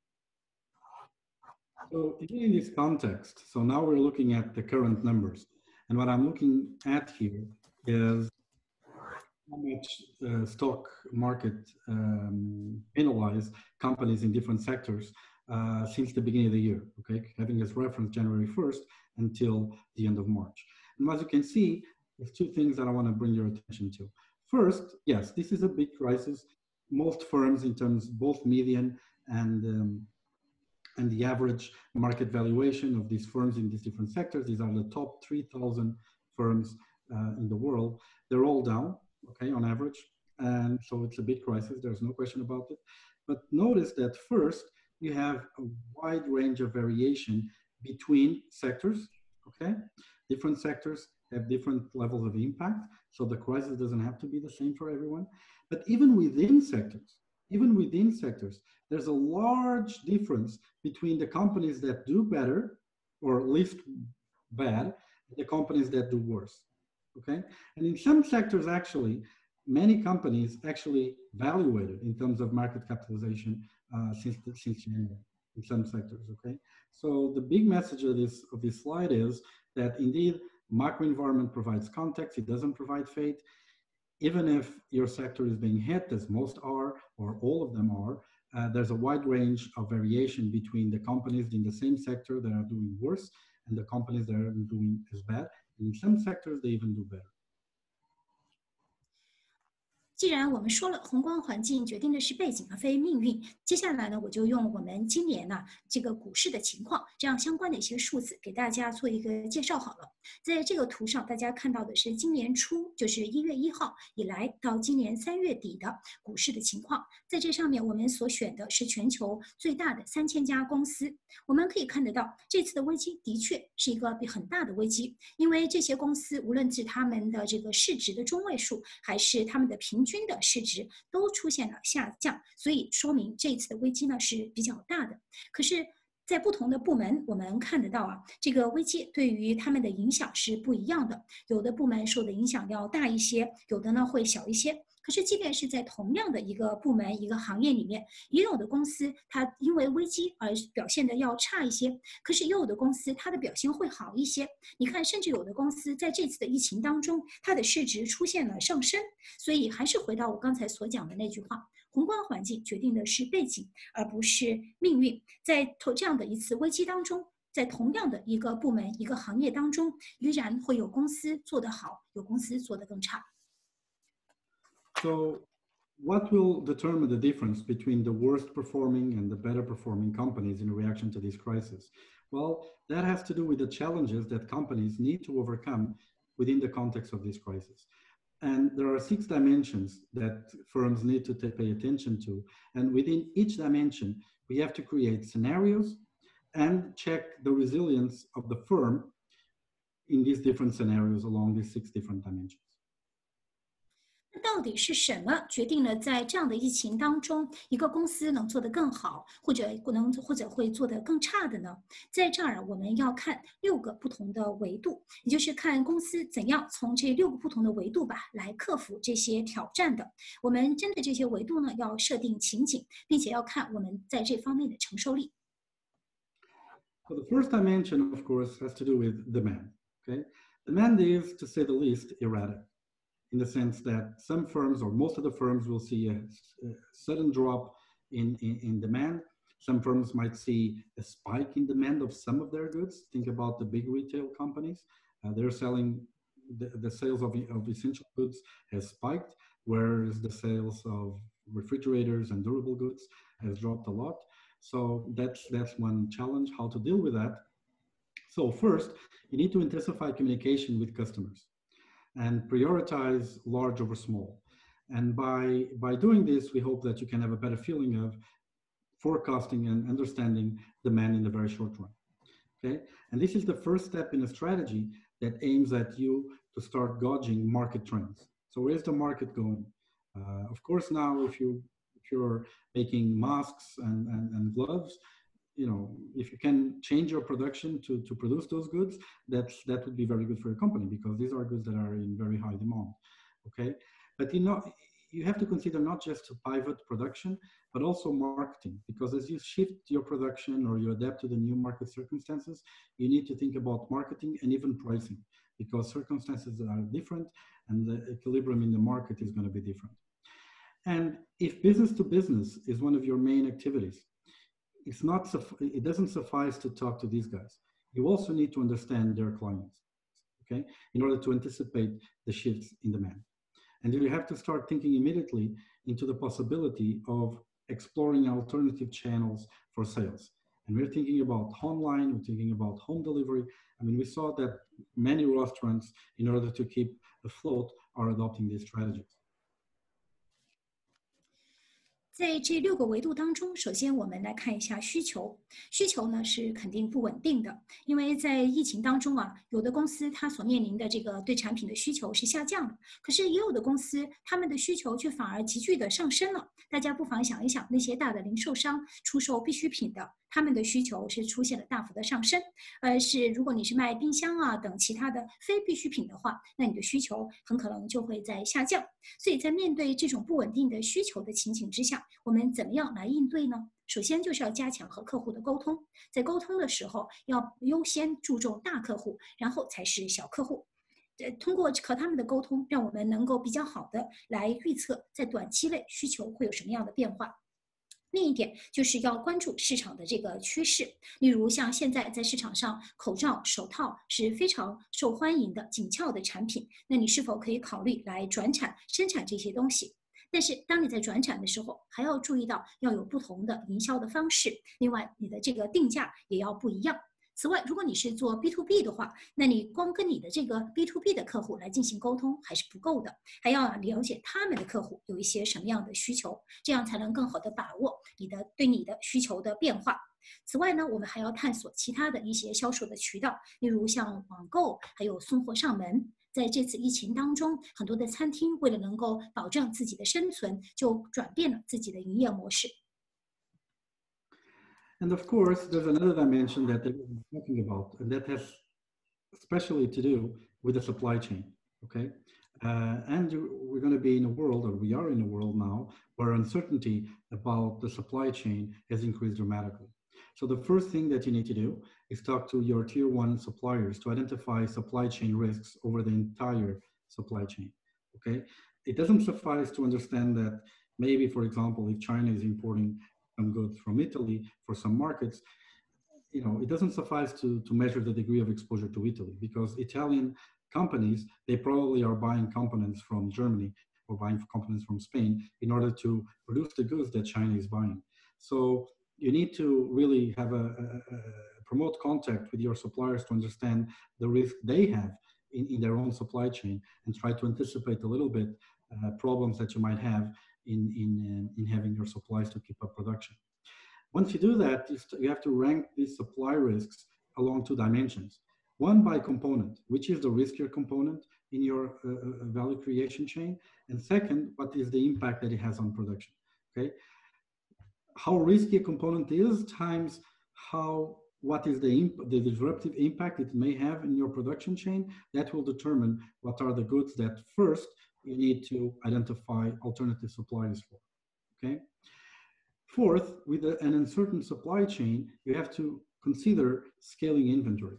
So in this context, so now we're looking at the current numbers, and what I'm looking at here is how much stock market penalized companies in different sectors since the beginning of the year, okay? Having as reference January 1st until the end of March. And as you can see, there's two things that I want to bring your attention to. First, yes, this is a big crisis. Most firms in terms both median and the average market valuation of these firms in these different sectors, these are the top 3,000 firms in the world, they're all down. Okay, on average, and so it's a big crisis, there's no question about it. But notice that first, you have a wide range of variation between sectors, okay? Different sectors have different levels of impact, so the crisis doesn't have to be the same for everyone. But even within sectors, there's a large difference between the companies that do better, or least bad, and the companies that do worse. Okay, and in some sectors, actually, many companies actually valuated in terms of market capitalization since January in some sectors. Okay, so the big message of this slide is that indeed macro environment provides context; it doesn't provide fate. Even if your sector is being hit, as most are, or all of them are, there's a wide range of variation between the companies in the same sector that are doing worse and the companies that are doing as bad. In some sectors, they even do better. 既然我们说了宏观环境决定的是背景而非命运，接下来呢，我就用我们今年呢这个股市的情况，这样相关的一些数字给大家做一个介绍好了。在这个图上，大家看到的是今年初，就是1月1号以来到今年3月底的股市的情况。在这上面，我们所选的是全球最大的3000家公司。我们可以看得到，这次的危机的确是一个很大的危机，因为这些公司无论是他们的这个市值的中位数，还是他们的平均的市值都出现了下降，所以说明这一次的危机呢是比较大的。可是，在不同的部门，我们看得到啊，这个危机对于他们的影响是不一样的。有的部门受的影响要大一些，有的呢会小一些。可是，即便是在同样的一个部门、一个行业里面，也有的公司它因为危机而表现的要差一些，可是也有的公司它的表现会好一些。你看，甚至有的公司在这次的疫情当中，它的市值出现了上升。所以，还是回到我刚才所讲的那句话：宏观环境决定的是背景，而不是命运。在这样的一次危机当中，在同样的一个部门、一个行业当中，依然会有公司做得好，有公司做得更差。 So, what will determine the difference between the worst performing and the better performing companies in reaction to this crisis? Well, that has to do with the challenges that companies need to overcome within the context of this crisis. And there are 6 dimensions that firms need to pay attention to. And within each dimension, we have to create scenarios and check the resilience of the firm in these different scenarios along these 6 different dimensions. 到底是什么决定了在这样的疫情当中，一个公司能做得更好，或者会做得更差的呢？在这儿我们要看6个不同的维度，也就是看公司怎样从这6个不同的维度吧来克服这些挑战的。我们针对这些维度呢，要设定情景，并且要看我们在这方面的承受力。 So the first dimension, of course, has to do with demand. Okay, demand is, to say the least, erratic, in the sense that some firms or most of the firms will see a sudden drop in demand. Some firms might see a spike in demand of some of their goods. Think about the big retail companies. They're selling, the sales of essential goods has spiked, whereas the sales of refrigerators and durable goods has dropped a lot. So that's one challenge, how to deal with that. So first, you need to intensify communication with customers and prioritize large over small. And by doing this, we hope that you can have a better feeling of forecasting and understanding demand in the very short run. Okay, and this is the first step in a strategy that aims at you to start gauging market trends. So where's the market going? Of course, now if you're making masks and gloves, you know, if you can change your production to produce those goods, that would be very good for your company, because these are goods that are in very high demand. Okay, but you have to consider not just to pivot production, but also marketing, because as you shift your production or you adapt to the new market circumstances, you need to think about marketing and even pricing, because circumstances are different and the equilibrium in the market is going to be different. And if business to business is one of your main activities, it doesn't suffice to talk to these guys. You also need to understand their clients, okay, in order to anticipate the shifts in demand. And you have to start thinking immediately into the possibility of exploring alternative channels for sales. And we're thinking about online, we're thinking about home delivery. I mean, we saw that many restaurants, in order to keep afloat, are adopting these strategies. 在这6个维度当中，首先我们来看一下需求。需求呢是肯定不稳定的，因为在疫情当中啊，有的公司它所面临的这个对产品的需求是下降的，可是也有的公司他们的需求却反而急剧的上升了。大家不妨想一想，那些大的零售商出售必需品的，他们的需求是出现了大幅的上升，如果你是卖冰箱啊等其他的非必需品的话，那你的需求很可能就会在下降。所以在面对这种不稳定的需求的情景之下，我们怎么样来应对呢？首先就是要加强和客户的沟通，在沟通的时候要优先注重大客户，然后才是小客户。通过和他们的沟通，让我们能够比较好的来预测在短期内需求会有什么样的变化。另一点就是要关注市场的这个趋势，例如像现在在市场上，口罩、手套是非常受欢迎的紧俏的产品，那你是否可以考虑来转产生产这些东西？ 但是当你在转产的时候，还要注意到要有不同的营销的方式，另外你的这个定价也要不一样。此外，如果你是做 B to B 的话，那你光跟你的这个 B to B 的客户来进行沟通还是不够的，还要了解他们的客户有一些什么样的需求，这样才能更好的把握对你的需求的变化。此外呢，我们还要探索其他的一些销售的渠道，例如像网购，还有送货上门。在这次疫情当中，很多的餐厅为了能够保证自己的生存，就转变了自己的营业模式。 And of course, there's another dimension that we're talking about, and that has especially to do with the supply chain, okay? And we're going to be in a world, or we are in a world now, where uncertainty about the supply chain has increased dramatically. So the first thing that you need to do is talk to your tier one suppliers to identify supply chain risks over the entire supply chain, okay? It doesn't suffice to understand that maybe, for example, if China is importing some goods from Italy for some markets, you know, it doesn't suffice to measure the degree of exposure to Italy, because Italian companies, they probably are buying components from Germany or buying components from Spain in order to produce the goods that China is buying. So you need to really have promote contact with your suppliers to understand the risk they have in their own supply chain, and try to anticipate a little bit problems that you might have in having your supplies to keep up production. Once you do that, you have to rank these supply risks along two dimensions. One, by component, which is the riskier component in your value creation chain, and second, what is the impact that it has on production, okay? How risky a component is times what is the disruptive impact it may have in your production chain, that will determine what are the goods that first you need to identify alternative suppliers for, okay? Fourth, with an uncertain supply chain, you have to consider scaling inventory.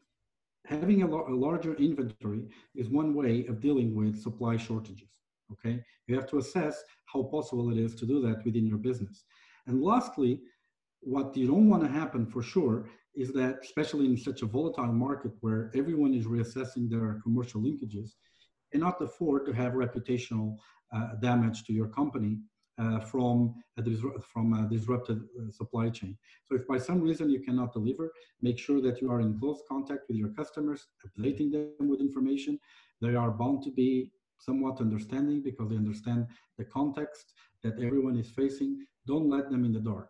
Having a larger inventory is one way of dealing with supply shortages, okay? You have to assess how possible it is to do that within your business. And lastly, what you don't want to happen for sure is that, especially in such a volatile market where everyone is reassessing their commercial linkages, you cannot afford to have reputational damage to your company from a disrupted supply chain. So if by some reason you cannot deliver, make sure that you are in close contact with your customers, updating them with information. They are bound to be somewhat understanding because they understand the context that everyone is facing. Don't let them in the dark.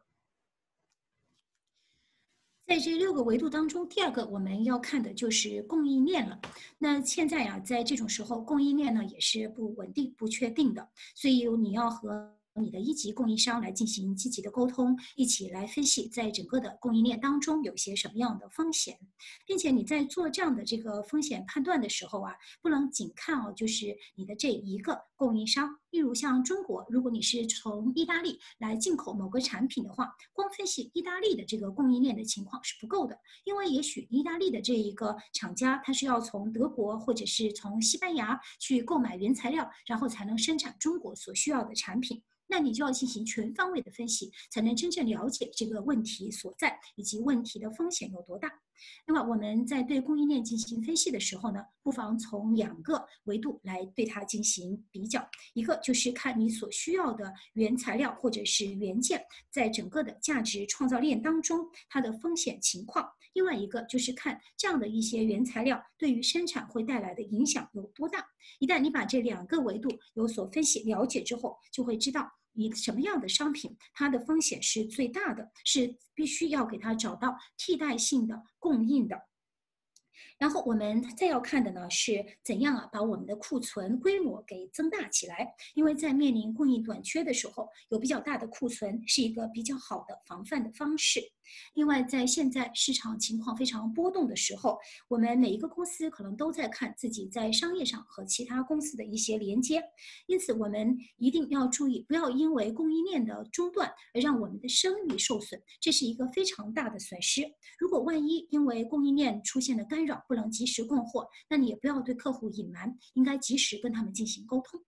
在这6个维度当中，第2个我们要看的就是供应链了。那现在呀，在这种时候，供应链呢也是不稳定、不确定的，所以你要和你的1级供应商来进行积极的沟通，一起来分析在整个的供应链当中有些什么样的风险，并且你在做这样的这个风险判断的时候啊，不能仅看就是你的这一个供应商。例如像中国，如果你是从意大利来进口某个产品的话，光分析意大利的这个供应链的情况是不够的，因为也许意大利的这一个厂家，它是要从德国或者是从西班牙去购买原材料，然后才能生产中国所需要的产品。那你就要进行全方位的分析，才能真正了解这个问题所在以及问题的风险有多大。那么我们在对供应链进行分析的时候呢，不妨从2个维度来对它进行比较。一个就是看你所需要的原材料或者是元件在整个的价值创造链当中它的风险情况，另外一个就是看这样的一些原材料对于生产会带来的影响有多大。一旦你把这2个维度有所分析了解之后，就会知道你什么样的商品它的风险是最大的，是必须要给它找到替代性的供应的。然后我们再要看的呢是怎样把我们的库存规模给增大起来，因为在面临供应短缺的时候，有比较大的库存是一个比较好的防范的方式。另外，在现在市场情况非常波动的时候，我们每一个公司可能都在看自己在商业上和其他公司的一些连接，因此我们一定要注意，不要因为供应链的中断而让我们的声誉受损，这是一个非常大的损失。如果万一因为供应链出现了干扰，不能及时供货，那你也不要对客户隐瞒，应该及时跟他们进行沟通。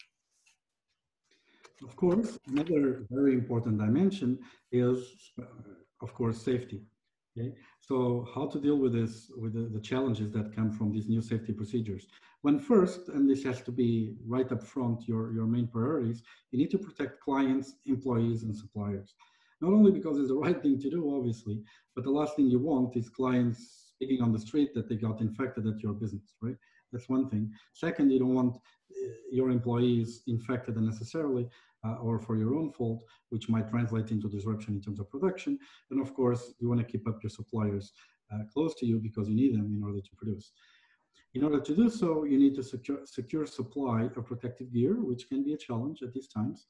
Of course, another very important dimension is, of course, safety. Okay, so how to deal with this, with the challenges that come from these new safety procedures? When first, and this has to be right up front, your main priorities, you need to protect clients, employees, and suppliers. Not only because it's the right thing to do, obviously, but the last thing you want is clients speaking on the street that they got infected at your business, right? That's one thing. Second, you don't want your employees infected unnecessarily or for your own fault, which might translate into disruption in terms of production. And of course, you want to keep up your suppliers close to you because you need them in order to produce. In order to do so, you need to secure supply of protective gear, which can be a challenge at these times.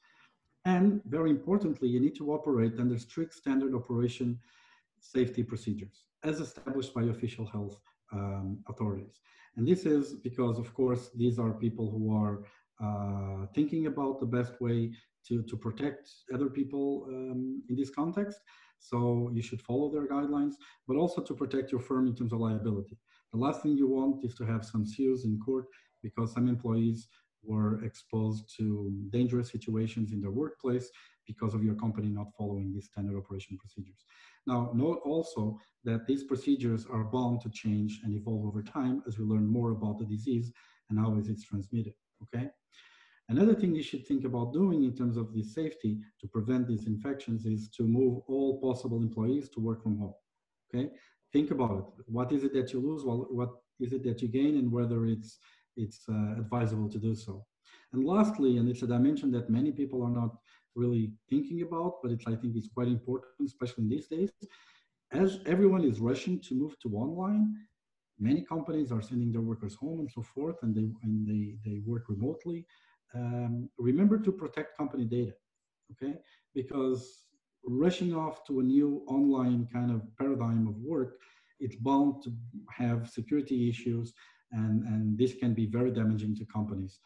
And very importantly, you need to operate under strict standard operation safety procedures as established by official health authorities. And this is because, of course, these are people who are thinking about the best way to protect other people in this context. So you should follow their guidelines, but also to protect your firm in terms of liability. The last thing you want is to have some suits in court because some employees were exposed to dangerous situations in their workplace because of your company not following these standard operation procedures. Now, note also that these procedures are bound to change and evolve over time as we learn more about the disease and how is it transmitted, okay? Another thing you should think about doing in terms of the safety to prevent these infections is to move all possible employees to work from home, okay? Think about it. What is it that you lose? Well, what is it that you gain, and whether it's advisable to do so. And lastly, and it's a dimension that many people are not really thinking about, but I think it's quite important, especially in these days, as everyone is rushing to move to online, many companies are sending their workers home and so forth, and they work remotely. Remember to protect company data, okay? Because rushing off to a new online kind of paradigm of work, it's bound to have security issues, and this can be very damaging to companies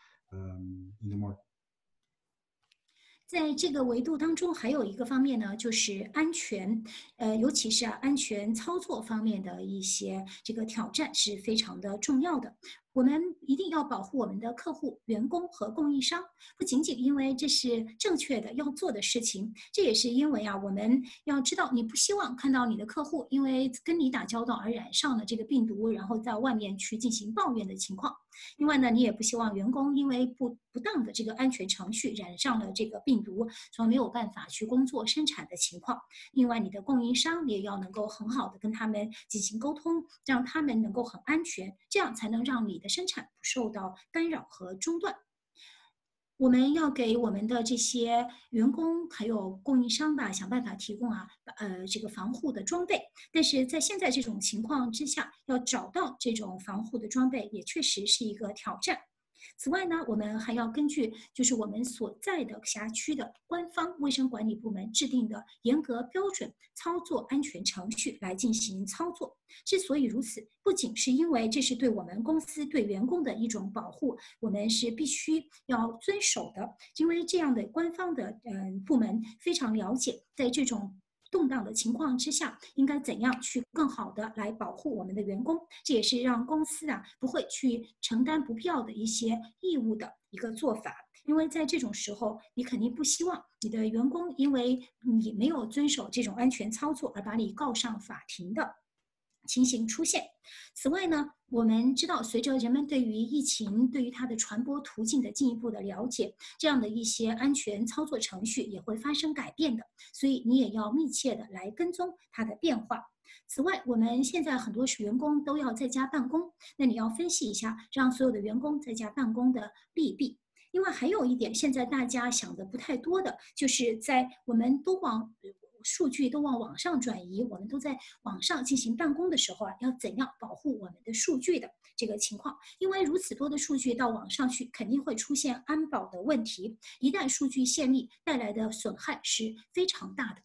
in the market. 在这个维度当中，还有一个方面呢，就是安全，尤其是安全操作方面的一些这个挑战是非常的重要的。我们一定要保护我们的客户、员工和供应商，不仅仅因为这是正确的要做的事情，这也是因为我们要知道，你不希望看到你的客户因为跟你打交道而染上了这个病毒，然后在外面去进行抱怨的情况。另外呢，你也不希望员工因为不当的这个安全程序染上了这个病毒，所以没有办法去工作生产的情况。另外，你的供应商也要能够很好的跟他们进行沟通，让他们能够很安全，这样才能让你的生产不受到干扰和中断。我们要给我们的这些员工还有供应商吧，想办法提供这个防护的装备。但是在现在这种情况之下，要找到这种防护的装备，也确实是一个挑战。此外呢，我们还要根据就是我们所在的辖区的官方卫生管理部门制定的严格标准操作安全程序来进行操作。之所以如此，不仅是因为这是对我们公司对员工的一种保护，我们是必须要遵守的，因为这样的官方的部门非常了解，在这种动荡的情况之下，应该怎样去更好的来保护我们的员工？这也是让公司不会去承担不必要的一些义务的一个做法。因为在这种时候，你肯定不希望你的员工因为你没有遵守这种安全操作而把你告上法庭的情形出现。此外呢，我们知道随着人们对于疫情对于它的传播途径的进一步的了解，这样的一些安全操作程序也会发生改变的，所以你也要密切的来跟踪它的变化。此外，我们现在很多员工都要在家办公，那你要分析一下让所有的员工在家办公的利弊。另外还有一点，现在大家想的不太多的，就是在我们都往数据都往网上转移，我们都在网上进行办公的时候要怎样保护我们的数据的这个情况？因为如此多的数据到网上去，肯定会出现安保的问题。一旦数据泄密，带来的损害是非常大的。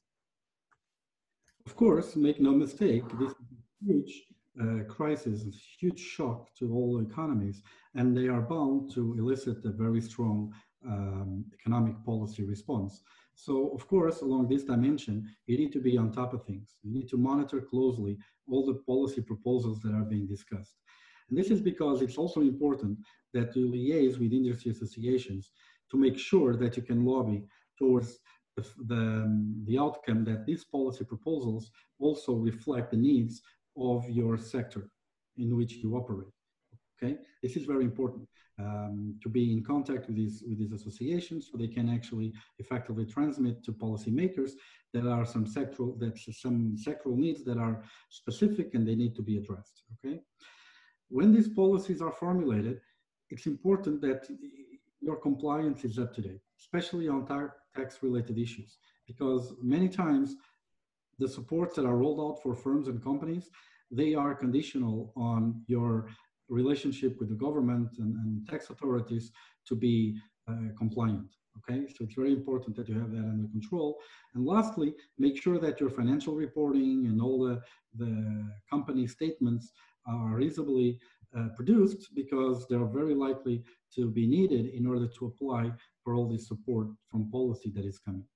Of course, make no mistake, this is a huge crisis, a huge shock to all economies, and they are bound to elicit a very strong economic policy response. So, of course, along this dimension, you need to be on top of things. You need to monitor closely all the policy proposals that are being discussed. And this is because it's also important that you liaise with industry associations to make sure that you can lobby towards the outcome that these policy proposals also reflect the needs of your sector in which you operate. Okay, this is very important to be in contact with these associations, so they can actually effectively transmit to policymakers that are some sectoral needs that are specific and they need to be addressed. Okay, when these policies are formulated, it's important that your compliance is up to date, especially on tax-related issues, because many times the supports that are rolled out for firms and companies, they are conditional on your relationship with the government and tax authorities to be compliant. Okay, so it's very important that you have that under control. And lastly, make sure that your financial reporting and all the company statements are reasonably produced, because they are very likely to be needed in order to apply for all this support from policy that is coming.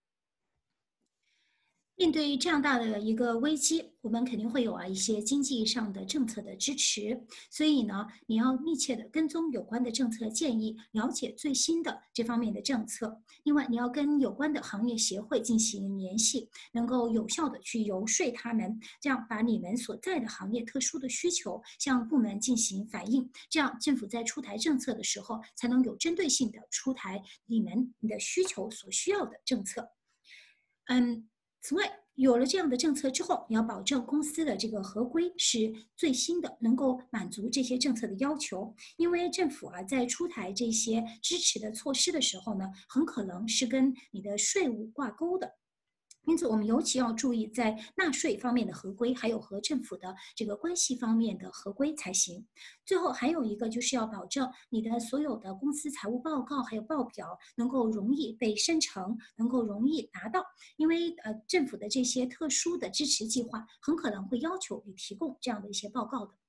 面对这样大的一个危机，我们肯定会有一些经济上的政策的支持，所以呢，你要密切的跟踪有关的政策建议，了解最新的这方面的政策。另外，你要跟有关的行业协会进行联系，能够有效的去游说他们，这样把你们所在的行业特殊的需求向部门进行反映，这样政府在出台政策的时候，才能有针对性的出台你的需求所需要的政策。此外，有了这样的政策之后，你要保证公司的这个合规是最新的，能够满足这些政策的要求。因为政府在出台这些支持的措施的时候呢，很可能是跟你的税务挂钩的。因此，我们尤其要注意在纳税方面的合规，还有和政府的这个关系方面的合规才行。最后还有一个就是要保证你的所有的公司财务报告还有报表能够容易被生成，能够容易拿到。因为政府的这些特殊的支持计划很可能会要求你提供这样的一些报告的。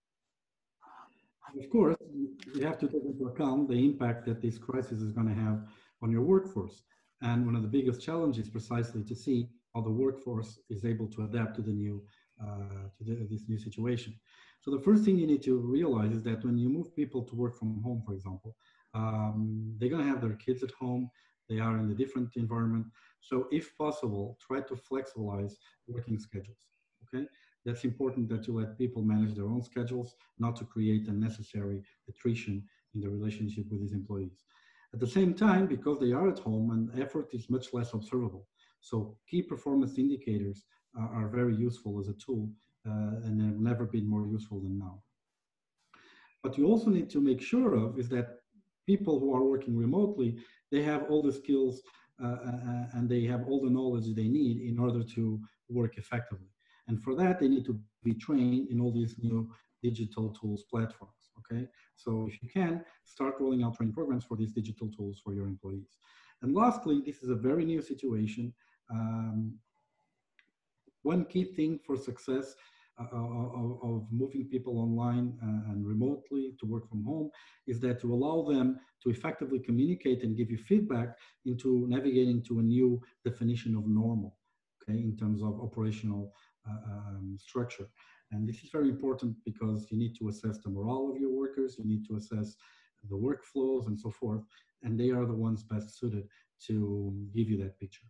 Of course, you have to take into account the impact that this crisis is going to have on your workforce. And one of the biggest challenges is precisely to see how the workforce is able to adapt to this new situation. So the first thing you need to realize is that when you move people to work from home, for example, they're going to have their kids at home. They are in a different environment. So if possible, try to flexibilize working schedules. Okay, that's important that you let people manage their own schedules, not to create unnecessary attrition in the relationship with these employees. At the same time, because they are at home, and effort is much less observable. So key performance indicators are very useful as a tool, and have never been more useful than now. What you also need to make sure of is that people who are working remotely, they have all the skills and they have all the knowledge they need in order to work effectively. And for that, they need to be trained in all these new digital tools platforms. Okay, so if you can, start rolling out training programs for these digital tools for your employees. And lastly, this is a very new situation. One key thing for success of moving people online and remotely to work from home is that to allow them to effectively communicate and give you feedback into navigating to a new definition of normal, okay, in terms of operational structure. And this is very important because you need to assess the morale of your workers, you need to assess the workflows and so forth, and they are the ones best suited to give you that picture.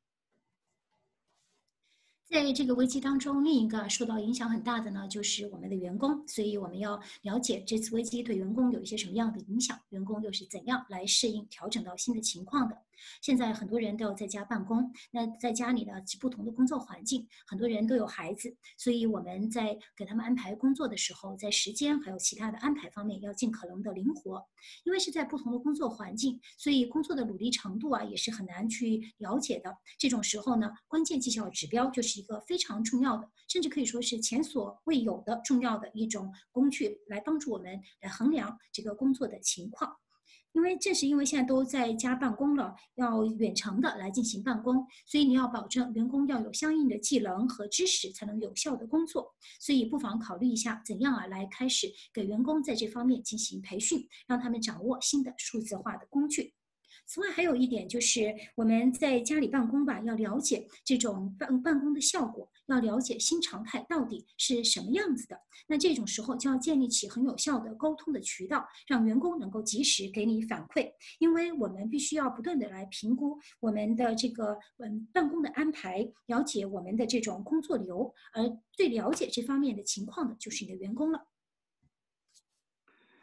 在这个危机当中，另一个受到影响很大的呢，就是我们的员工。所以我们要了解这次危机对员工有一些什么样的影响，员工又是怎样来适应、调整到新的情况的。现在很多人都要在家办公，那在家里呢是不同的工作环境，很多人都有孩子，所以我们在给他们安排工作的时候，在时间还有其他的安排方面要尽可能的灵活。因为是在不同的工作环境，所以工作的努力程度也是很难去了解的。这种时候呢，关键绩效指标就是一个非常重要的，甚至可以说是前所未有的重要的一种工具，来帮助我们来衡量这个工作的情况。因为正是因为现在都在家办公了，要远程的来进行办公，所以你要保证员工要有相应的技能和知识，才能有效的工作。所以不妨考虑一下，怎样来开始给员工在这方面进行培训，让他们掌握新的数字化的工具。此外，还有一点就是我们在家里办公要了解这种办公的效果，要了解新常态到底是什么样子的。那这种时候就要建立起很有效的沟通的渠道，让员工能够及时给你反馈。因为我们必须要不断的来评估我们的这个办公的安排，了解我们的这种工作流，而最了解这方面的情况的就是你的员工了。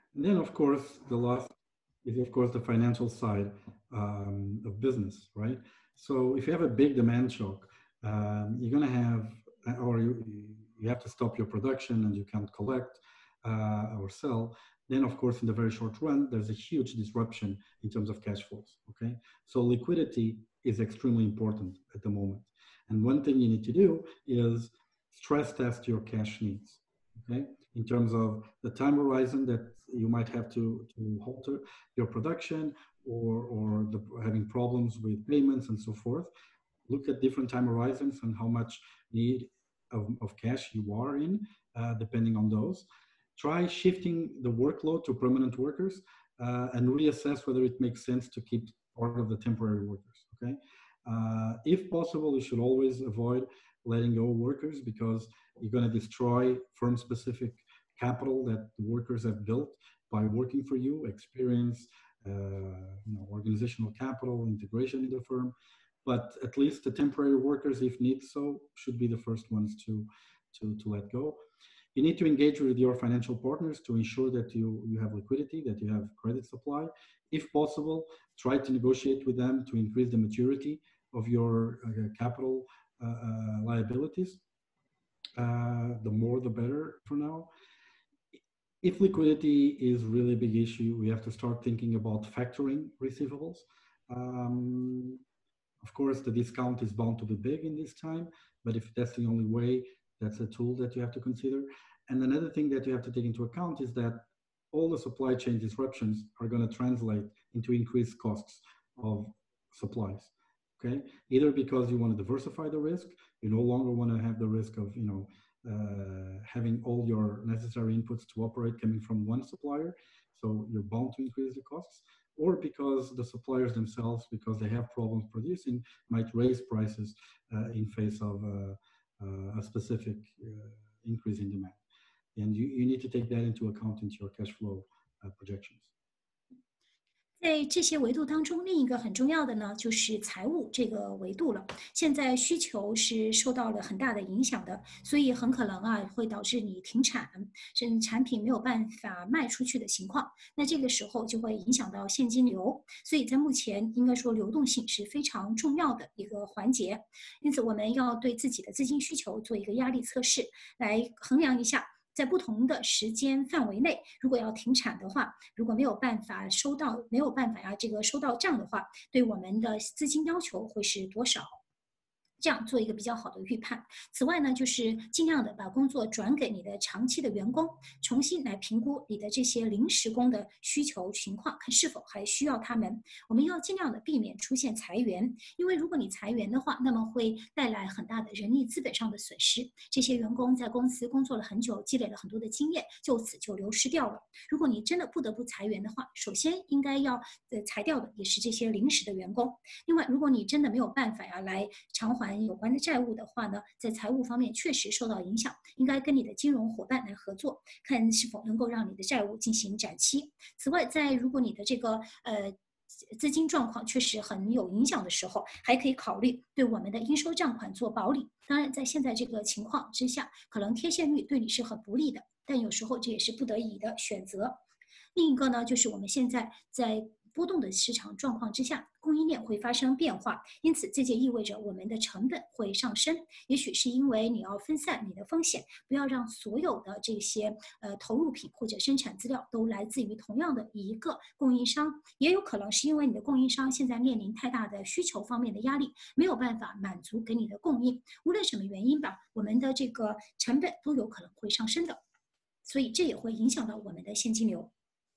And then, of course, the last is, of course, the financial side of business, right? So if you have a big demand shock, you're going to have, or you have to stop your production and you can't collect or sell. Then, of course, in the very short run, there's a huge disruption in terms of cash flows, okay? So liquidity is extremely important at the moment. And one thing you need to do is stress test your cash needs, okay? In terms of the time horizon that you might have to alter your production or having problems with payments and so forth. Look at different time horizons and how much need of cash you are in, depending on those. Try shifting the workload to permanent workers and reassess whether it makes sense to keep part of the temporary workers, okay? If possible, you should always avoid letting go of workers because you're going to destroy firm-specific capital that the workers have built by working for you, experience, organizational capital, integration in the firm. But at least the temporary workers, if need so, should be the first ones to let go. You need to engage with your financial partners to ensure that you have liquidity, that you have credit supply. If possible, try to negotiate with them to increase the maturity of your capital liabilities. The more, the better for now. If liquidity is really a big issue, we have to start thinking about factoring receivables. Of course, the discount is bound to be big in this time, but if that's the only way, that's a tool that you have to consider. And another thing that you have to take into account is that all the supply chain disruptions are going to translate into increased costs of supplies, okay? Either because you want to diversify the risk, you no longer want to have the risk of, having all your necessary inputs to operate coming from one supplier, so you're bound to increase the costs, or because the suppliers themselves, because they have problems producing, might raise prices in face of a specific increase in demand. And you need to take that into account into your cash flow projections. 在这些维度当中，另一个很重要的呢，就是财务这个维度了。现在需求是受到了很大的影响的，所以很可能会导致你停产，甚至产品没有办法卖出去的情况。那这个时候就会影响到现金流，所以在目前应该说流动性是非常重要的一个环节。因此，我们要对自己的资金需求做一个压力测试，来衡量一下。在不同的时间范围内，如果要停产的话，如果没有办法收到账的话，对我们的资金要求会是多少？这样做一个比较好的预判。此外呢，就是尽量的把工作转给你的长期的员工，重新来评估你的这些临时工的需求情况，看是否还需要他们。我们要尽量的避免出现裁员，因为如果你裁员的话，那么会带来很大的人力资本上的损失。这些员工在公司工作了很久，积累了很多的经验，就此就流失掉了。如果你真的不得不裁员的话，首先应该要裁掉的也是这些临时的员工。另外，如果你真的没有办法来偿还有关的债务的话呢，在财务方面确实受到影响，应该跟你的金融伙伴来合作，看是否能够让你的债务进行展期。此外，如果你的这个资金状况确实很有影响的时候，还可以考虑对我们的应收账款做保理。当然，在现在这个情况之下，可能贴现率对你是很不利的，但有时候这也是不得已的选择。另一个呢，就是我们现在在波动的市场状况之下，供应链会发生变化，因此这就意味着我们的成本会上升。也许是因为你要分散你的风险，不要让所有的这些投入品或者生产资料都来自于同样的一个供应商，也有可能是因为你的供应商现在面临太大的需求方面的压力，没有办法满足给你的供应。无论什么原因吧，我们的这个成本都有可能会上升的，所以这也会影响到我们的现金流。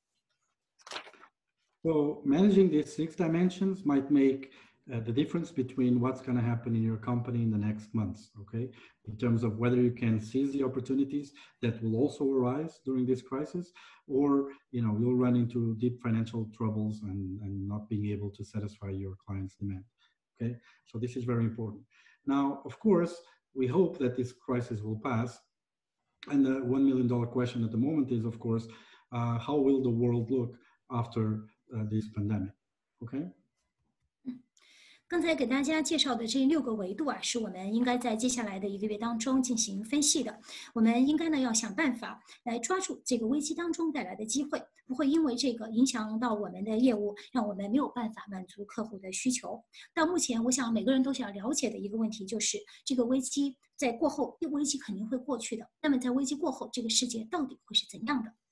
So managing these 6 dimensions might make the difference between what's going to happen in your company in the next months, okay? In terms of whether you can seize the opportunities that will also arise during this crisis, or you'll run into deep financial troubles and not being able to satisfy your clients' demand, okay? So this is very important. Now, of course, we hope that this crisis will pass. And the $1 million question at the moment is, of course, how will the world look after this pandemic, okay? 刚才给大家介绍的这6个维度啊，是我们应该在接下来的1个月当中进行分析的。我们应该呢要想办法来抓住这个危机当中带来的机会，不会因为这个影响到我们的业务，让我们没有办法满足客户的需求。到目前，我想每个人都想了解的一个问题就是，这个危机在过后，危机肯定会过去的。那么在危机过后，这个世界到底会是怎样的？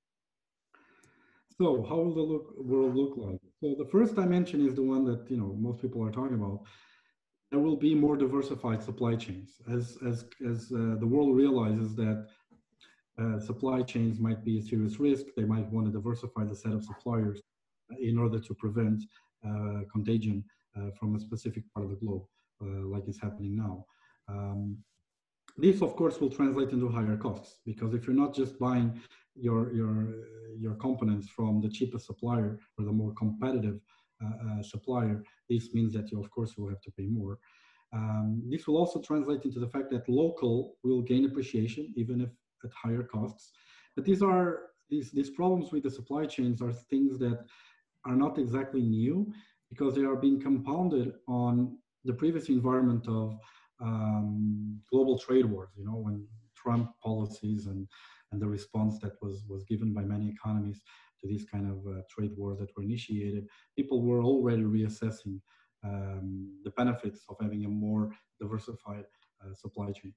So how will the world look like? So the first dimension is the one that most people are talking about. There will be more diversified supply chains as the world realizes that supply chains might be a serious risk. They might want to diversify the set of suppliers in order to prevent contagion from a specific part of the globe, like is happening now. This, of course, will translate into higher costs because if you're not just buying your components from the cheapest supplier or the more competitive supplier, this means that you, of course, will have to pay more. This will also translate into the fact that local will gain appreciation, even if at higher costs. But these problems with the supply chains are things that are not exactly new because they are being compounded on the previous environment of global trade wars, when Trump policies and the response that was given by many economies to these kind of trade wars that were initiated, people were already reassessing the benefits of having a more diversified supply chain.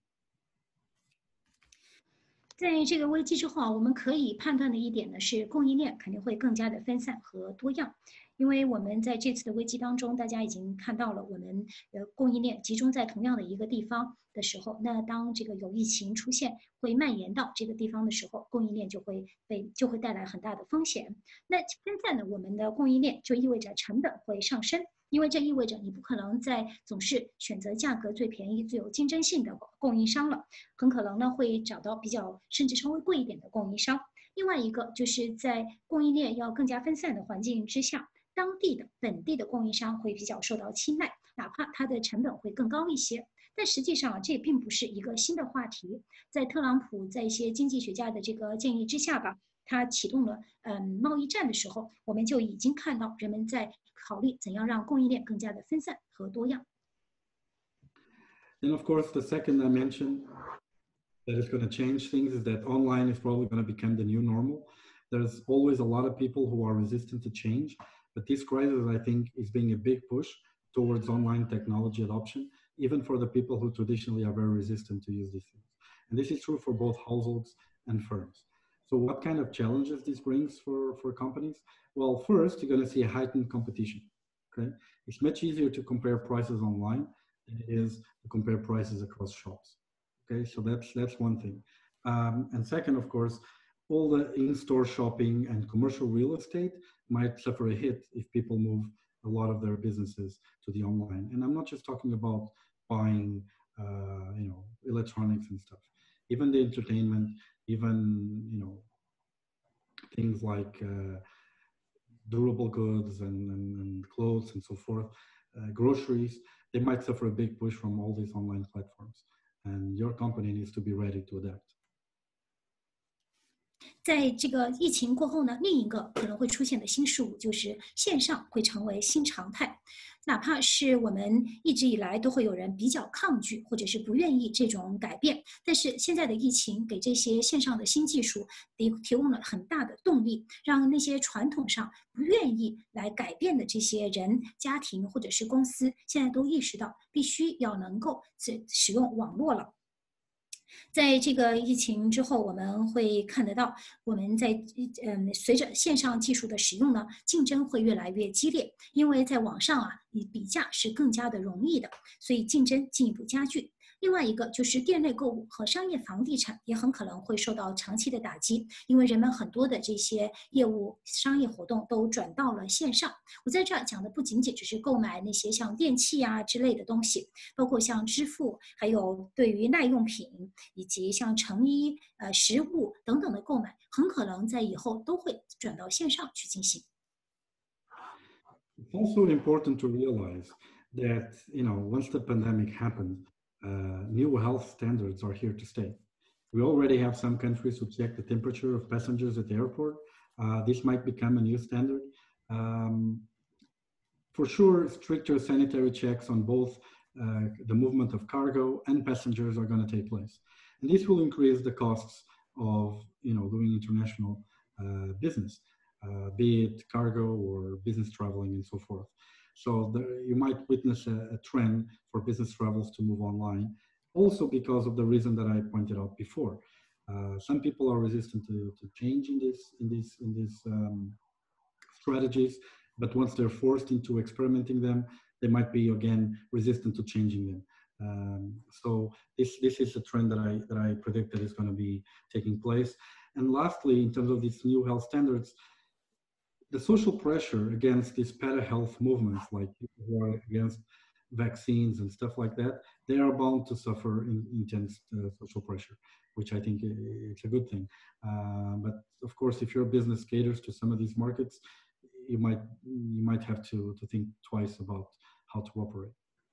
在这个危机之后啊，我们可以判断的一点呢是，供应链肯定会更加的分散和多样，因为我们在这次的危机当中，大家已经看到了，我们供应链集中在同样的一个地方的时候，那当这个有疫情出现，会蔓延到这个地方的时候，供应链就会带来很大的风险。那现在呢，我们的供应链就意味着成本会上升。因为这意味着你不可能总是选择价格最便宜、最有竞争性的供应商了，很可能呢会找到比较甚至稍微贵一点的供应商。另外一个就是在供应链要更加分散的环境之下，本地的供应商会比较受到青睐，哪怕它的成本会更高一些。但实际上这并不是一个新的话题，在特朗普在一些经济学家的这个建议之下吧，他启动了贸易战的时候，我们就已经看到人们在考虑怎样让供应链更加的分散和多样。 And of course, the second dimension that is going to change things is that online is probably going to become the new normal. There's always a lot of people who are resistant to change, but this crisis, I think, is being a big push towards online technology adoption, even for the people who traditionally are very resistant to use these things. And this is true for both households and firms. So what kind of challenges this brings for companies? Well, first, you're going to see a heightened competition. Okay, it's much easier to compare prices online than it is to compare prices across shops. Okay, so that's one thing. And second, of course, all the in-store shopping and commercial real estate might suffer a hit if people move a lot of their businesses to the online. And I'm not just talking about buying, electronics and stuff. Even the entertainment, even things like durable goods and clothes and so forth, groceries, they might suffer a big push from all these online platforms. And your company needs to be ready to adapt. 在这个疫情过后呢，另一个可能会出现的新事物就是线上会成为新常态。哪怕是我们一直以来都会有人比较抗拒或者是不愿意这种改变，但是现在的疫情给这些线上的新技术提供了很大的动力，让那些传统上不愿意来改变的这些人、家庭或者是公司，现在都意识到必须要能够使用网络了。在这个疫情之后，我们会看得到，我们在随着线上技术的使用呢，竞争会越来越激烈，因为在网上啊，你比价是更加的容易的，所以竞争进一步加剧。另外一个就是店内购物和商业房地产也很可能会受到长期的打击，因为人们很多的这些业务、商业活动都转到了线上。我在这儿讲的不仅仅只是购买那些像电器啊之类的东西，包括像支付，还有对于耐用品以及像成衣、食物等等的购买，很可能在以后都会转到线上去进行。 It's also important to realize that once the pandemic happened, new health standards are here to stay. We already have some countries who check the temperature of passengers at the airport. This might become a new standard. for sure, stricter sanitary checks on both the movement of cargo and passengers are going to take place. And this will increase the costs of doing international business, be it cargo or business traveling and so forth. So you might witness a trend for business travels to move online, also because of the reason that I pointed out before. Some people are resistant to change in these strategies, but once they're forced into experimenting them, they might be again resistant to changing them. So this is a trend that I predict that is going to be taking place. And lastly, in terms of these new health standards, the social pressure against these para-health movements, like people who are against vaccines and stuff like that, they are bound to suffer intense social pressure, which I think it's a good thing. But of course, if your business caters to some of these markets, you might have to think twice about how to operate.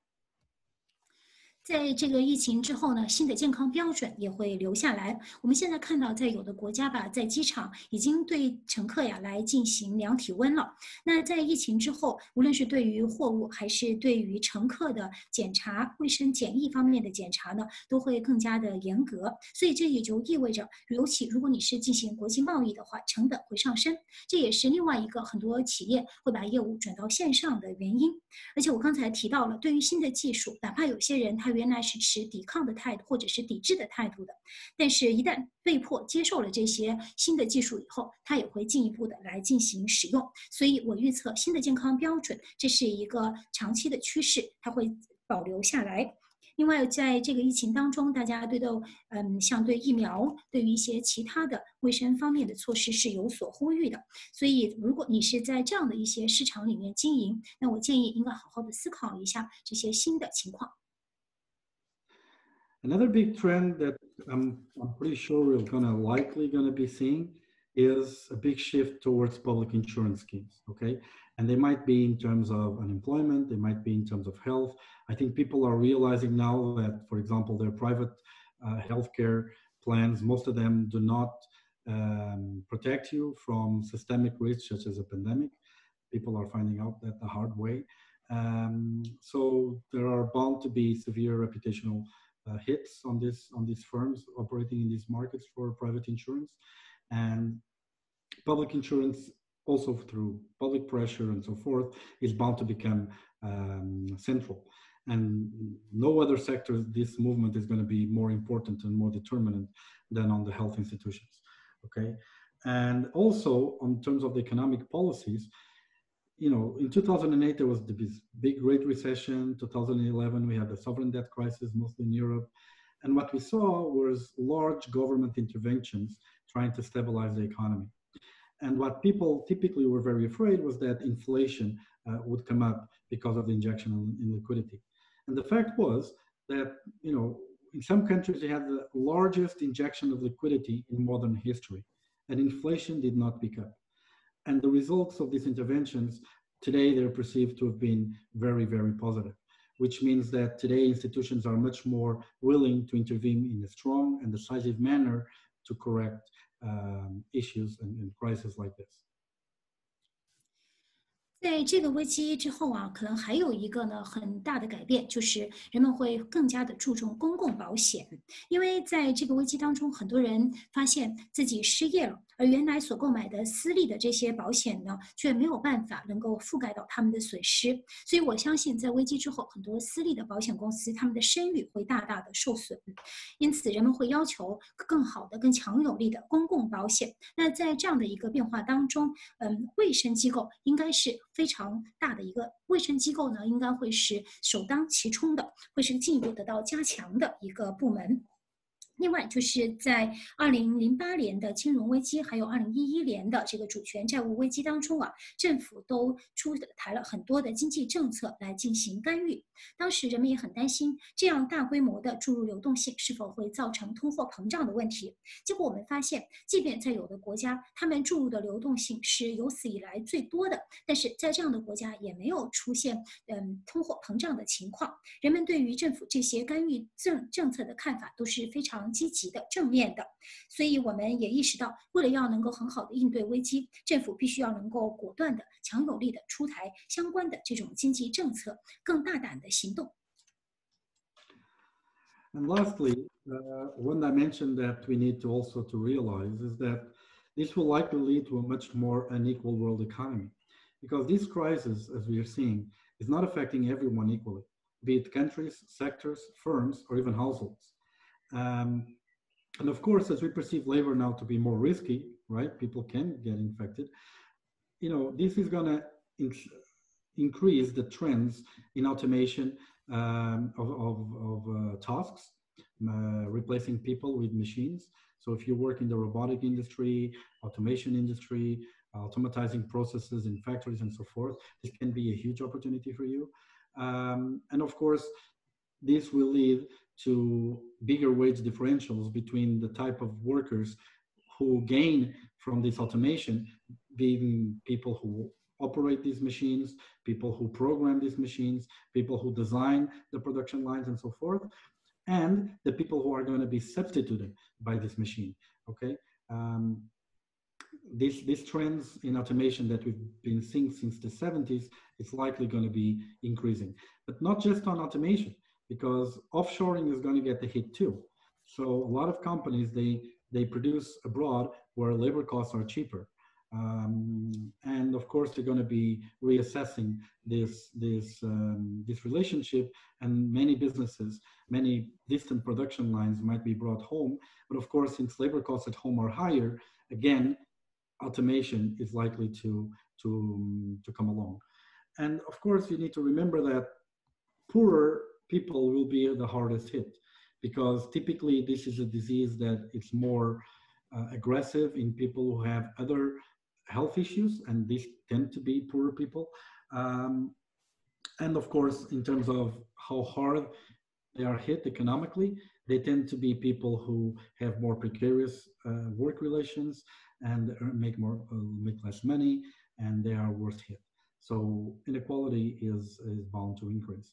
在这个疫情之后呢，新的健康标准也会留下来。我们现在看到，在有的国家吧，在机场已经对乘客呀来进行量体温了。那在疫情之后，无论是对于货物还是对于乘客的检查、卫生检疫方面的检查呢，都会更加的严格。所以这也就意味着，尤其如果你是进行国际贸易的话，成本会上升。这也是另外一个很多企业会把业务转到线上的原因。而且我刚才提到了，对于新的技术，哪怕有些人他原来是持抵抗的态度或者是抵制的态度的，但是一旦被迫接受了这些新的技术以后，他也会进一步的来进行使用。所以我预测新的健康标准，这是一个长期的趋势，它会保留下来。另外，在这个疫情当中，大家像对疫苗，对于一些其他的卫生方面的措施是有所呼吁的。所以，如果你是在这样的一些市场里面经营，那我建议应该好好的思考一下这些新的情况。 Another big trend that I'm pretty sure we're likely gonna be seeing is a big shift towards public insurance schemes, okay? And they might be in terms of unemployment, they might be in terms of health. I think people are realizing now that, for example, their private healthcare plans, most of them do not protect you from systemic risks such as a pandemic. People are finding out that the hard way. So there are bound to be severe reputational hits on these firms operating in these markets for private insurance, and public insurance, also through public pressure and so forth, is bound to become central. And no other sector, this movement is going to be more important and more determinant than on the health institutions. Okay, and also in terms of the economic policies, in 2008, there was the big Great Recession. 2011, we had the sovereign debt crisis, mostly in Europe. And what we saw was large government interventions trying to stabilize the economy. And what people typically were very afraid was that inflation would come up because of the injection in liquidity. And the fact was that, in some countries, they had the largest injection of liquidity in modern history, and inflation did not pick up. And the results of these interventions, today they're perceived to have been very, very positive, which means that today institutions are much more willing to intervene in a strong and decisive manner to correct issues and crises like this. 在这个危机之后啊，可能还有一个呢很大的改变，就是人们会更加的注重公共保险，因为在这个危机当中，很多人发现自己失业了，而原来所购买的私立的这些保险呢，却没有办法能够覆盖到他们的损失。所以我相信，在危机之后，很多私立的保险公司他们的声誉会大大的受损，因此人们会要求更好的、更强有力的公共保险。那在这样的一个变化当中，卫生机构应该是非常大的一个卫生机构呢，应该会是首当其冲的，会是进一步得到加强的一个部门。另外，就是在2008年的金融危机，还有2011年的这个主权债务危机当中啊，政府都出台了很多的经济政策来进行干预。当时人们也很担心，这样大规模的注入流动性是否会造成通货膨胀的问题。结果我们发现，即便在有的国家，他们注入的流动性是有史以来最多的，但是在这样的国家也没有出现通货膨胀的情况。人们对于政府这些干预政策的看法都是非常常积极的、正面的。所以我们也意识到，为了要能够很好的应对危机，政府必须要能够果断的、强有力的出台相关的这种经济政策，更大胆的行动。 And lastly, one dimension that we need to also to realize is that this will likely lead to a much more unequal world economy, because this crisis, as we are seeing, is not affecting everyone equally, be it countries, sectors, firms, or even households. And of course, as we perceive labor now to be more risky, right? People can get infected. This is going to increase the trends in automation of tasks, replacing people with machines. So if you work in the robotic industry, automation industry, automatizing processes in factories and so forth, this can be a huge opportunity for you. And of course, this will lead to bigger wage differentials between the type of workers who gain from this automation, being people who operate these machines, people who program these machines, people who design the production lines and so forth, and the people who are going to be substituted by this machine, okay? These trends in automation that we've been seeing since the 70s, it's likely going to be increasing. But not just on automation, because offshoring is going to get the hit too. So a lot of companies, they produce abroad where labor costs are cheaper. And of course, they're going to be reassessing this relationship, and many businesses, many distant production lines might be brought home. But of course, since labor costs at home are higher, again, automation is likely to come along. And of course, you need to remember that poorer people will be the hardest hit, because typically this is a disease that it's more aggressive in people who have other health issues, and these tend to be poorer people. And of course, in terms of how hard they are hit economically, they tend to be people who have more precarious work relations and make less money, and they are worse hit. So inequality is bound to increase.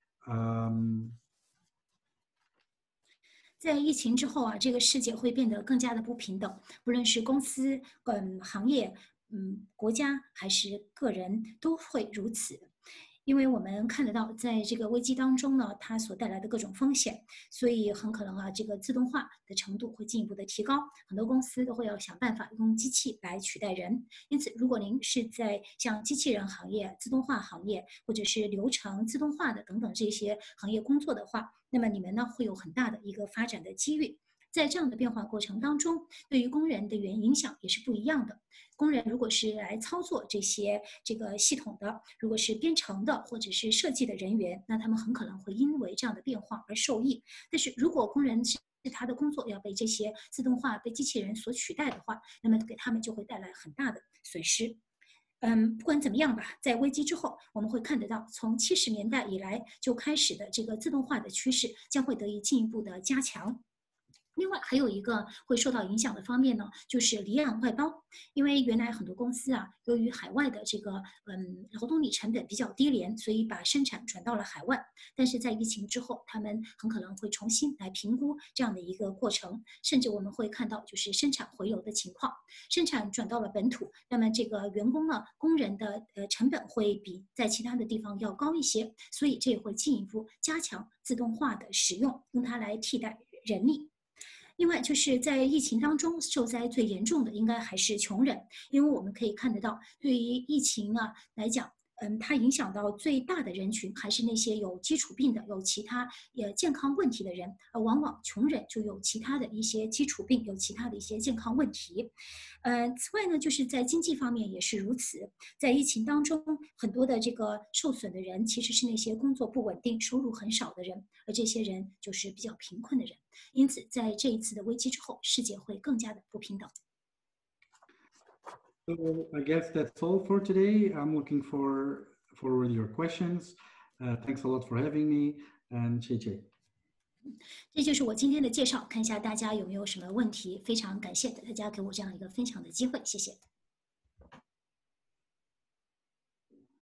在疫情之后啊，这个世界会变得更加的不平等，不论是公司、行业、国家还是个人，都会如此。因为我们看得到，在这个危机当中呢，它所带来的各种风险，所以很可能啊，这个自动化的程度会进一步的提高，很多公司都会要想办法用机器来取代人。因此，如果您是在像机器人行业、自动化行业，或者是流程自动化的等等这些行业工作的话，那么你们呢会有很大的一个发展的机遇。在这样的变化过程当中，对于工人的影响也是不一样的。工人如果是来操作这个系统的，如果是编程的或者是设计的人员，那他们很可能会因为这样的变化而受益。但是如果工人是他的工作要被这些自动化、被机器人所取代的话，那么给他们就会带来很大的损失。不管怎么样吧，在危机之后，我们会看得到，从70年代以来就开始的这个自动化的趋势将会得以进一步的加强。另外还有一个会受到影响的方面呢，就是离岸外包。因为原来很多公司啊，由于海外的这个劳动力成本比较低廉，所以把生产转到了海外。但是在疫情之后，他们很可能会重新来评估这样的一个过程，甚至我们会看到就是生产回流的情况。生产转到了本土，那么这个员工呢，工人的成本会比在其他的地方要高一些，所以这也会进一步加强自动化的使用，用它来替代人力。另外，就是在疫情当中受灾最严重的，应该还是穷人，因为我们可以看得到，对于疫情呢来讲，它影响到最大的人群还是那些有基础病的、有其他健康问题的人，而往往穷人就有其他的一些基础病，有其他的一些健康问题。此外呢，就是在经济方面也是如此，在疫情当中，很多的这个受损的人其实是那些工作不稳定、收入很少的人，而这些人就是比较贫困的人。因此，在这一次的危机之后，世界会更加的不平等。 So I guess that's all for today. I'm looking forward your questions. Thanks a lot for having me, and 谢谢。 这就是我今天的介绍，看一下大家有没有什么问题。非常感谢大家给我这样一个分享的机会，谢谢。